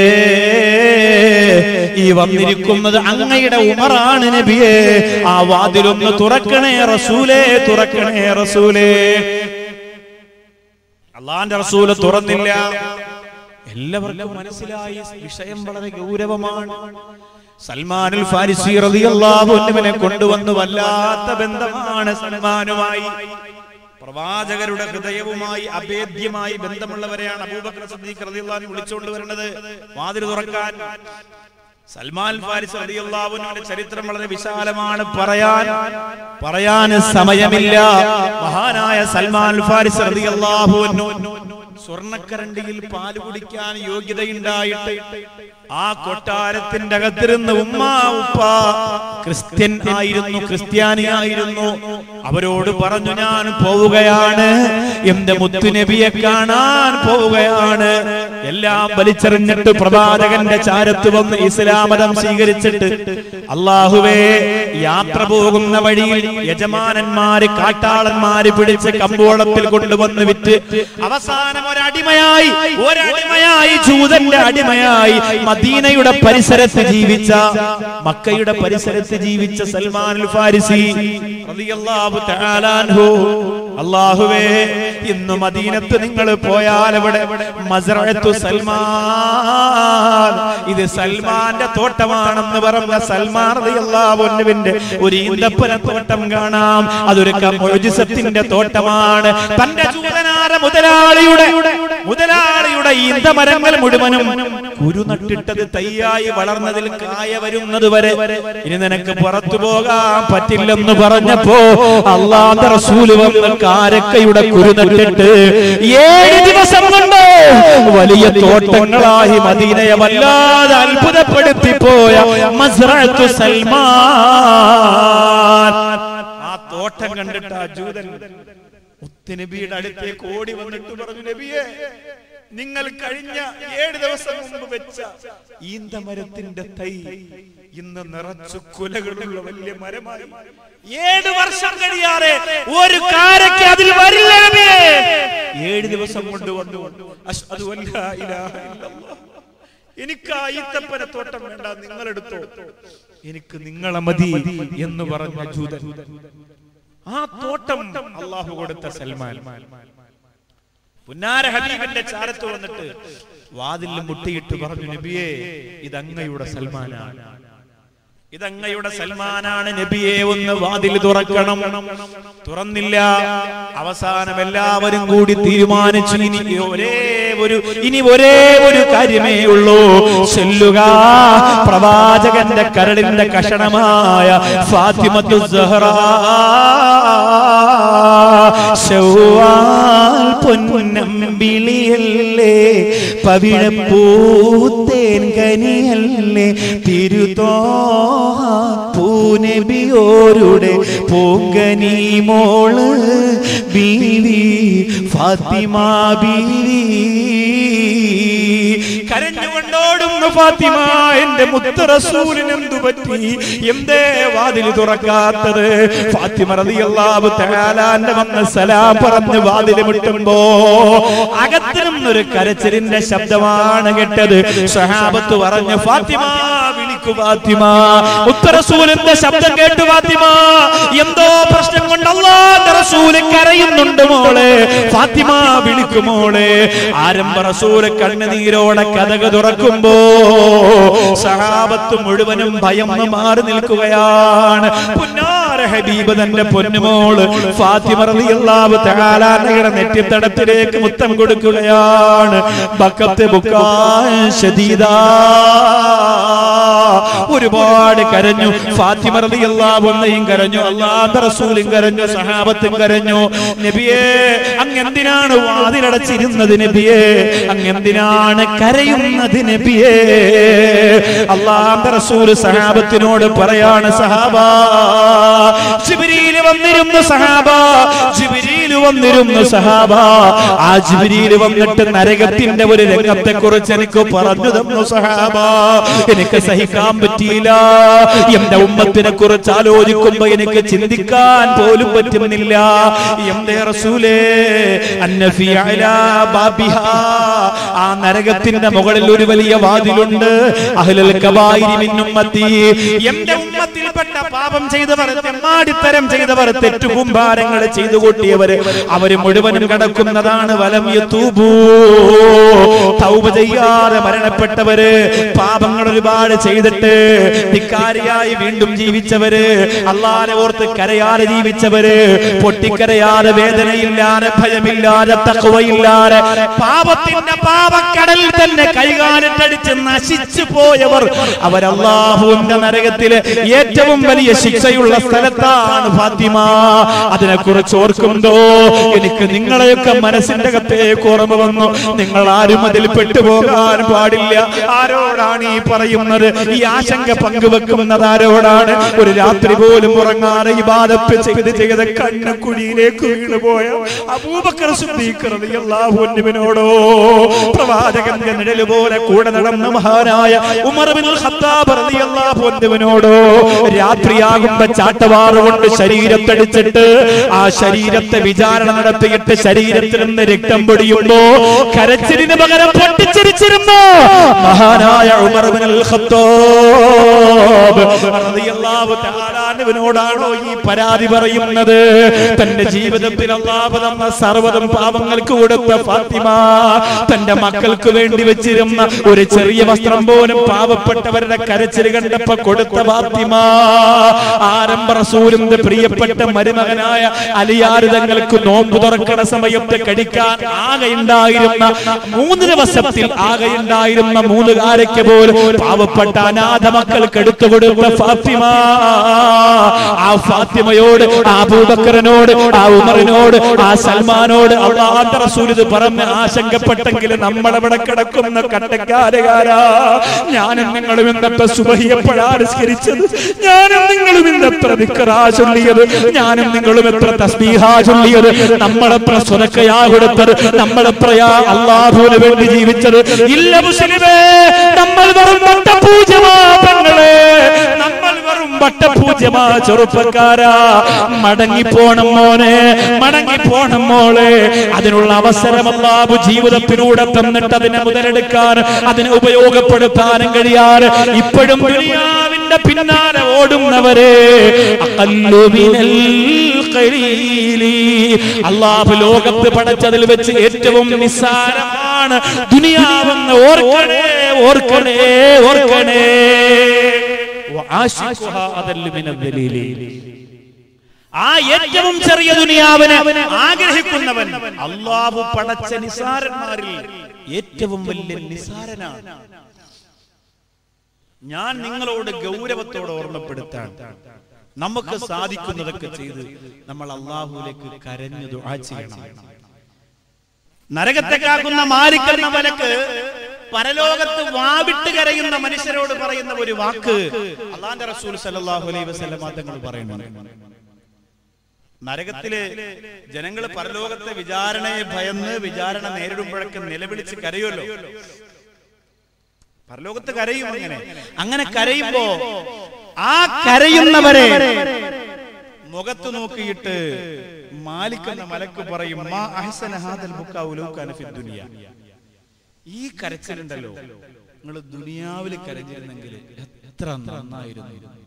ഈ വന്നിരിക്കുന്നത് അങ്ങയുടെ ഉമറാണ് നബിയേ, ആ വാതിലൊന്ന് തുറക്കണേ റസൂലേ, തുറക്കണേ റസൂലേ. അല്ലാഹുവിന്റെ റസൂൽ തുറന്നില്ല. എല്ലാവർക്കും മനസ്സിലായി വിഷയം വളരെ ഗൗരവമാണ്. സൽമാനുൽ ഫാരിസി റളിയല്ലാഹു അൻഹുവിനെ കൊണ്ടുവന്നു. വല്ലാത്ത ബന്ധമാണ് സൽമാനുമായി, പ്രവാചകരുടെ ഹൃദയവുമായി അഭേദ്യമായി ബന്ധമുള്ളവരെയാണ് അബൂബക്കർ സിദ്ദീഖ് റളിയല്ലാഹു അൻഹു വിളിച്ചുകൊണ്ട് വരുന്നത് വാതിൽ തുറക്കാൻ. സൽമാൻ ഫാരിസി റളിയല്ലാഹു അൻഹുവിന്റെ ചരിത്രം വളരെ വിശാലമാണ്, പറയാൻ പറയാൻ സമയമില്ല. മഹാനായ സൽമാൻ ഫാരിസി റളിയല്ലാഹു അൻഹു സ്വർണ്ണക്കരണ്ടിയിൽ പാല് കുടിക്കാൻ യോഗ്യതയുണ്ടായിട്ട് ആ കൊട്ടാരത്തിന്റെ അകത്തിരുന്ന് ഉമ്മ ഉപ്പ ക്രിസ്ത്യൻ ആയിരുന്നു, ക്രിസ്ത്യാനിയായിരുന്നു. അവരോട് പറഞ്ഞു, ഞാൻ പോവുകയാണ്, എന്റെ മുത്തുനബിയെ കാണാൻ പോവുകയാണ്. എല്ലാം വലിച്ചെറിഞ്ഞിട്ട് പ്രവാചകന്റെ ചാരത്ത് വന്ന് ഇസ്ലാം മതം സ്വീകരിച്ചിട്ട്, അല്ലാഹുവേ യാത്ര പോകുന്ന വഴിയിൽ യജമാനന്മാര് കാട്ടാളന്മാര് പിടിച്ച് കമ്പോളത്തിൽ കൊണ്ടുവന്ന് വിറ്റ് അവസാനം ഒരടിമയായി ഒരടിമയായി ജൂതന്റെ അടിമയായി മദീനയുടെ പരിസരത്ത് ജീവിച്ച, മക്കയുടെ പരിസരത്ത് ജീവിച്ച സൽമാൻ അൽ ഫാരിസി റളിയല്ലാഹു തആല അൻഹു, അല്ലാഹുവേ ഇന്ന് മദീനത്ത് നിങ്ങൾ പോയാൽ അവിടെ മസ്റഅത്തു സൽമാൻ, ഇത് സൽമാന്റെ തോട്ടമാണെന്ന് പറഞ്ഞ സൽമാൻ റളിയല്ലാഹു അൻഹുവിന്റെ ഒരു ഈന്തപ്പന തോട്ടം കാണാം. അതൊരു മുഅ്ജിസത്തിന്റെ തോട്ടമാണ്. തന്റെ ജൂതനാര മുതലാളിയുടെ മുതലാളിയുടെ ഈന്തമരങ്ങൾ മുഴുവനും കുരുനട്ടിട്ടത് തയ്യായി വളർന്നതിൽ കായ വരുന്നത് വരെ ഇനി നിനക്ക് പുറത്തു പോകാൻ പറ്റില്ലെന്ന് പറഞ്ഞപ്പോ അല്ലാഹുവിന്റെ റസൂൽ വന്ന് കാരക്കയുടെ കുരുനട്ടിട്ട് ഏഴ് ദിവസം കൊണ്ട് വലിയ തോട്ടങ്ങളായി മദീനയെ വല്ലാതെ അത്ഭുതപ്പെടുത്തി പോയ മസ്റഅത്തു സൽമാൻ. ആ തോട്ടം കണ്ടിട്ട് ആ ജൂതൻ മുത്തുനബിയുടെ അടുത്തേക്ക് ഓടി വന്നിട്ട് പറഞ്ഞു, നബിയേ, നിങ്ങൾ കഴിഞ്ഞ ഏഴ് ദിവസം മുമ്പ് വെച്ച ഈന്തമരത്തിന്റെ തൈ ഇന്ന് നിറച്ചു കുലകളുള്ള വലിയ മരമായി. ഏഴ് വർഷം കഴിയാതെ ഒരു കാരയ്ക്ക് അതിൽ വരില്ല നബിയേ. ഏഴ് ദിവസം കൊണ്ട് വന്നു, അശ്ഹദു അല്ലാ ഇലാഹ ഇല്ലല്ലാഹ്, എനിക്ക് ആ ഈത്തപ്പന തോട്ടം വേണ്ട, നിങ്ങൾ എടുത്തോ, എനിക്ക് നിങ്ങളെ മതി എന്ന് പറഞ്ഞ ജൂതൻ ആ തോട്ടം അല്ലാഹു കൊടുത്ത സൽമാൻ പുന്നാര ഹബീബിന്റെ ചാരത്ത് വന്നിട്ട് വാതിൽ മുട്ടിയിട്ട് പറഞ്ഞു, നബിയേ, ഇതങ്ങയുടെ സൽമാനാണ്, ഇതങ്ങയുടെ സൽമാനാണ് നബിയെ, ഒന്ന് വാതിൽ തുറക്കണം. തുറന്നില്ല. അവസാനം എല്ലാവരും കൂടി തീരുമാനിച്ചു, ഇനി ഒരേ ഒരു ഇനി ഒരേ ഒരു കാര്യമേ ഉള്ളൂ, ചെല്ലുക, പ്രവാചകന്റെ കരളിന്റെ കഷണമായ ഫാത്തിമത്തു സഹറ ശൗവാൽ പൊന്നമ്പിളിയല്ലേ, പവിഴപ്പൂത്തേൻ കനിയല്ലേ, തിരുതോ പൂനബിയോരുടെ പൂങ്കനി മോള് ബീവി ഫാത്തിമ ബീവി. കരഞ്ഞുകൊണ്ടോടുന്ന ഫാത്തിമ, എന്റെ മുത്ത് റസൂലിന് എന്തു പറ്റി, എന്തേ വാതിൽ തുറക്കാത്തത്? ഫാത്തിമ റളിയല്ലാഹു തആല അൻഹ വന്ന് സലാം പറഞ്ഞ് വാതിൽ മുട്ടുമ്പോ അകത്ത് നിന്നൊരു കരച്ചിലിന്റെ ശബ്ദമാണ് കേട്ടത്. സ്വഹാബത്ത് പറഞ്ഞു, ഫാത്തിമ വിളിക്കു, ഫാത്തിമ. മുത്ത് റസൂലിന്റെ ശബ്ദം കേട്ടു ഫാത്തിമ, എന്തോ പ്രശ്നം കൊണ്ട് അല്ലാഹുവിന്റെ റസൂല് കരയുന്നുണ്ട് മോളെ. ഫാത്തിമ വിളിക്കു മോളെ. ആരംഭ റസൂല് കണ്ണുനീരോടെ കതക് തുറക്കുമ്പോ സഹാബത്ത് മുഴുവനും ഭയന്ന് മാറി നിൽക്കുകയാണ്. പുന്നാര ഹബീബ് തന്റെ പൊന്നുമോള് ഫാത്തിമ റളിയല്ലാഹു തആല അൻഹയുടെ നെറ്റിത്തടത്തിലേക്ക് മുത്തം കൊടുക്കുകയാണ്. ബക്കത്ത് ബുക്കാൻ ശദീദാ, ഒരുപാട് കരഞ്ഞു. ഫാത്തിമ റളിയല്ലാഹു അൻഹയും കരഞ്ഞു, അല്ലാഹുവിന്റെ റസൂലും കരഞ്ഞു, സഹാബത്തും കരഞ്ഞു. നബിയേ, അങ്ങ് എന്തിനാണ് വാതിലടച്ചിരുന്നത്? നബിയേ, അങ്ങ് എന്തിനാണ് കരയുന്നത്? നബിയേ. അല്ലാഹുവിന്റെ റസൂൽ സഹാബത്തിനോട് പറയാണ്, സഹാബാ, ജിബ്രീൽ വന്നിരുന്നു സഹാബാ, ജിബ്രീൽ വന്നിരുന്നു സഹാബാ. ആ ജിബ്രീൽ വന്നിട്ട് നരകത്തിന്റെ ഒരു രംഗത്തെ കുറിച്ച് എനിക്ക് പറഞ്ഞു തന്നു സഹാബാ. എനിക്ക് സഹിക്കാൻ പറ്റിയില്ല. എന്റെ ഉമ്മത്തിനെ കുറിച്ച് ആലോചിക്കുമ്പോ എനിക്ക് ചിന്തിക്കാൻ പോലും പറ്റുന്നില്ല. എന്റെ റസൂലേ, അന്നഫി അലാ ബാബിഹാ, ആ നരകത്തിന്റെ മുകളിൽ ഒരു വലിയ വാതിലുണ്ട്. അഹ്ലുൽ കബായിരി മിൻ ഉമ്മത്തി, എന്റെ ഉമ്മത്തിൽപ്പെട്ട പാപം ചെയ്തവർ, തെമ്മാടിത്തരം ചെയ്തവർ, തെറ്റുകുമ്പാരങ്ങൾ ചെയ്തു കൂട്ടിയവര്, അവര് മുഴുവനും കടക്കുന്നതാണ്. വലം യതൂബൂ, തൗബ ചെയ്യാതെ മരണപ്പെട്ടവര്, പാപങ്ങൾ ഒരുപാട് ചെയ്തിട്ട് ധിക്കാരിയായി വീണ്ടും ജീവിച്ചവര്, അല്ലാഹുവിനെ ഓർത്ത് കരയാതെ ജീവിച്ചവര്, പൊട്ടിക്കരയാതെ, വേദനയില്ലാതെ, ഭയമില്ലാതെ, തഖ്വയില്ലാതെ, പാപത്തിന്റെ പാപക്കടൽ തന്നെ കൈകാലിട്ടടിച്ച് നശിച്ചു പോയവർ, അവർ അല്ലാഹുവിന്റെ നരകത്തിലെ ഏറ്റവും വലിയ ശിക്ഷയുള്ള സ്ഥലത്താണ് ഫാത്തിമ. അതിനെക്കുറിച്ച് ഓർക്കുമ്പോ എനിക്ക് നിങ്ങളെയൊക്കെ മനസ്സിന്റെ അകത്തേക്ക് ഓർമ്മ വന്നു. നിങ്ങൾ ആരും അതിൽ പെട്ടുപോകാൻ പാടില്ല. ആരോടാണ് ഈ പറയുന്നത്? ഈ ആശങ്ക പങ്കുവെക്കുന്നത് ആരോടാണ്? ഒരു രാത്രി പോലും ഉറങ്ങാതെ ഇബാദത്ത് ചെയ്ത് ചെയ്ത് കണ്ണക്കുഴിയിലേക്ക് വീണുപോയ അബൂബക്കർ സിദ്ദീഖ് റളിയല്ലാഹു അൻഹുവിനോടോ, പ്രവാചകന്റെ നിഴല് പോലെ കൂടെ നടന്ന മഹാനായ ഉമർ ഇബ്നുൽ ഖത്താബ് റളിയല്ലാഹു അൻഹുവിനോടോ, രാത്രിയാകുമ്പോ ചാട്ടവാറ് കൊണ്ട് ശരീരത്തടിച്ചിട്ട് ആ ശരീരത്തെ വിചാ വിചാരണ നടത്തിയിട്ട് ശരീരത്തിൽ നിന്ന് രക്തം പൊടിയുമ്പോ കരച്ചിലിന് പകരം പൊട്ടിച്ചിരിച്ചിരുന്നു മഹാനായ ഉമർ ഇബ്നുൽ ഖത്താബ് റളിയല്ലാഹു തആല അൻഹുവിനോടാണോ ഈ പരാതി പറയുന്നത്? തന്റെ ജീവിതത്തിൽ അല്ലാഹു തന്ന സർവ്വതും പാവങ്ങൾക്ക് കൊടുത്ത ഫാത്തിമ തന്റെ മക്കൾക്ക് വേണ്ടി വെച്ചിരുന്ന ഒരു ചെറിയ വസ്ത്രം പോലും പാവപ്പെട്ടവരുടെ കരച്ചിൽ കണ്ടപ്പോ കൊടുത്ത ഫാത്തിമ ആരംഭ റസൂലിന്റെ പ്രിയപ്പെട്ട മരുമകനായ അലിയാർ തങ്ങൾക്ക് നോമ്പ് തുറക്കണ സമയത്ത് കഴിക്കാൻ ആകെ ഉണ്ടായിരുന്ന മൂന്ന് ദിവസത്തിൽ ആകെ ഉണ്ടായിരുന്ന മൂന്ന് കാരയ്ക്ക് പോലും പാവപ്പെട്ട അനാഥ മക്കൾക്ക് എടുത്തു കൊടുത്ത ഫാത്തിമ ആ ഫാത്തിമയോട് ആ അബൂബക്കറിനോട് ആ ഉമറിനോട് ആ സൽമാനോട് അല്ലാഹുവിന്റെ റസൂൽ ഇത് പറഞ്ഞ് ആശങ്കപ്പെട്ടെങ്കിൽ നമ്മളവിടെ കിടക്കുന്ന കട്ടക്കാരുകാരാ ഞാനും നിങ്ങളും ഇന്നത്തെ സുബഹി എപ്പോഴാണ് നിസ്കരിച്ചത്? ഞാനും നിങ്ങളും ഇന്നത്തെ ദിക്റാ ചൊല്ലിയത്? ഞാനും നിങ്ങളും എത്ര തസ്ബീഹാ ചൊല്ലിയത്? നമ്മളെത്ര സ്വതക്കയാ കൊടുത്തത്? നമ്മളെത്രയാ അല്ലാഹുവിന് വേണ്ടി ജീവിച്ചത്? ഇല്ല മുസ്ലിമേ, നമ്മൾ വെറും വട്ടപൂജ്യമാ പെങ്ങളെ, നമ്മൾ വെറും വട്ടപൂജ്യമാ ചെറുപ്പക്കാരാ. മടങ്ങിപ്പോണം മോനെ, മടങ്ങിപ്പോണം മോളെ. അതിനുള്ള അവസരം അല്ലാഹു ജീവിതത്തിലൂടെ തന്നിട്ട് അതിനെ മുതലെടുക്കാൻ, അതിനെ ഉപയോഗപ്പെടുത്താനും കഴിയാറ് ഇപ്പോഴും ദുനിയാവിന്റെ പിന്നാലെ ഓടുന്നവരെ അല്ലാഹു ലോകത്ത് പടച്ചതിൽ വെച്ച് ഏറ്റവും നിസ്സാരമാണ് ദുനിയാവെന്ന് ഓർക്കണേ, ഓർക്കണേ, ഓർക്കണേ. ആ ഏറ്റവും ചെറിയ ദുനിയാവിനെ ആഗ്രഹിക്കുന്നവൻ അല്ലാഹു പടച്ച നിസാരന്മാരിൽ ഏറ്റവും വലിയ നിസാരനാണ്. ഞാൻ നിങ്ങളോട് ഗൗരവത്തോടെ ഓർമ്മപ്പെടുത്താൻ, നമുക്ക് സാധിക്കുന്നതൊക്കെ ചെയ്ത് നമ്മൾ അല്ലാഹുവിലേക്ക് കരഞ്ഞു ദുആ ചെയ്യണം. നരകത്തെ കാക്കുന്ന മാലിക് എന്ന മലക്ക് പരലോകത്ത് വാവിട്ട് കരയുന്ന മനുഷ്യരോട് പറയുന്ന ഒരു വാക്ക് അല്ലാഹുവിന്റെ റസൂൽ സല്ലല്ലാഹു അലൈഹി വസല്ലം തങ്ങൾ പറയുന്നുണ്ട്. നരകത്തിലെ ജനങ്ങൾ പരലോകത്തെ വിചാരണയെ ഭയന്ന് വിചാരണ നേരിടുമ്പോഴൊക്കെ നിലവിളിച്ച് കരയുമല്ലോ. പരലോകത്ത് കരയും. അങ്ങനെ അങ്ങനെ കരയുമ്പോ ആ കരയുന്നവരെ മുഖത്ത് നോക്കിയിട്ട് മാലിക് എന്ന മലക്ക് പറയും, മാ അഹ്സന ഹാദൽ ബുക്കാഉ ലൗ കാന ഫി ദുനിയ. ഈ കരച്ചിലുണ്ടല്ലോ, നിങ്ങൾ ദുനിയാവിൽ കരഞ്ഞിരുന്നെങ്കിൽ എത്ര നന്നായിരുന്നു.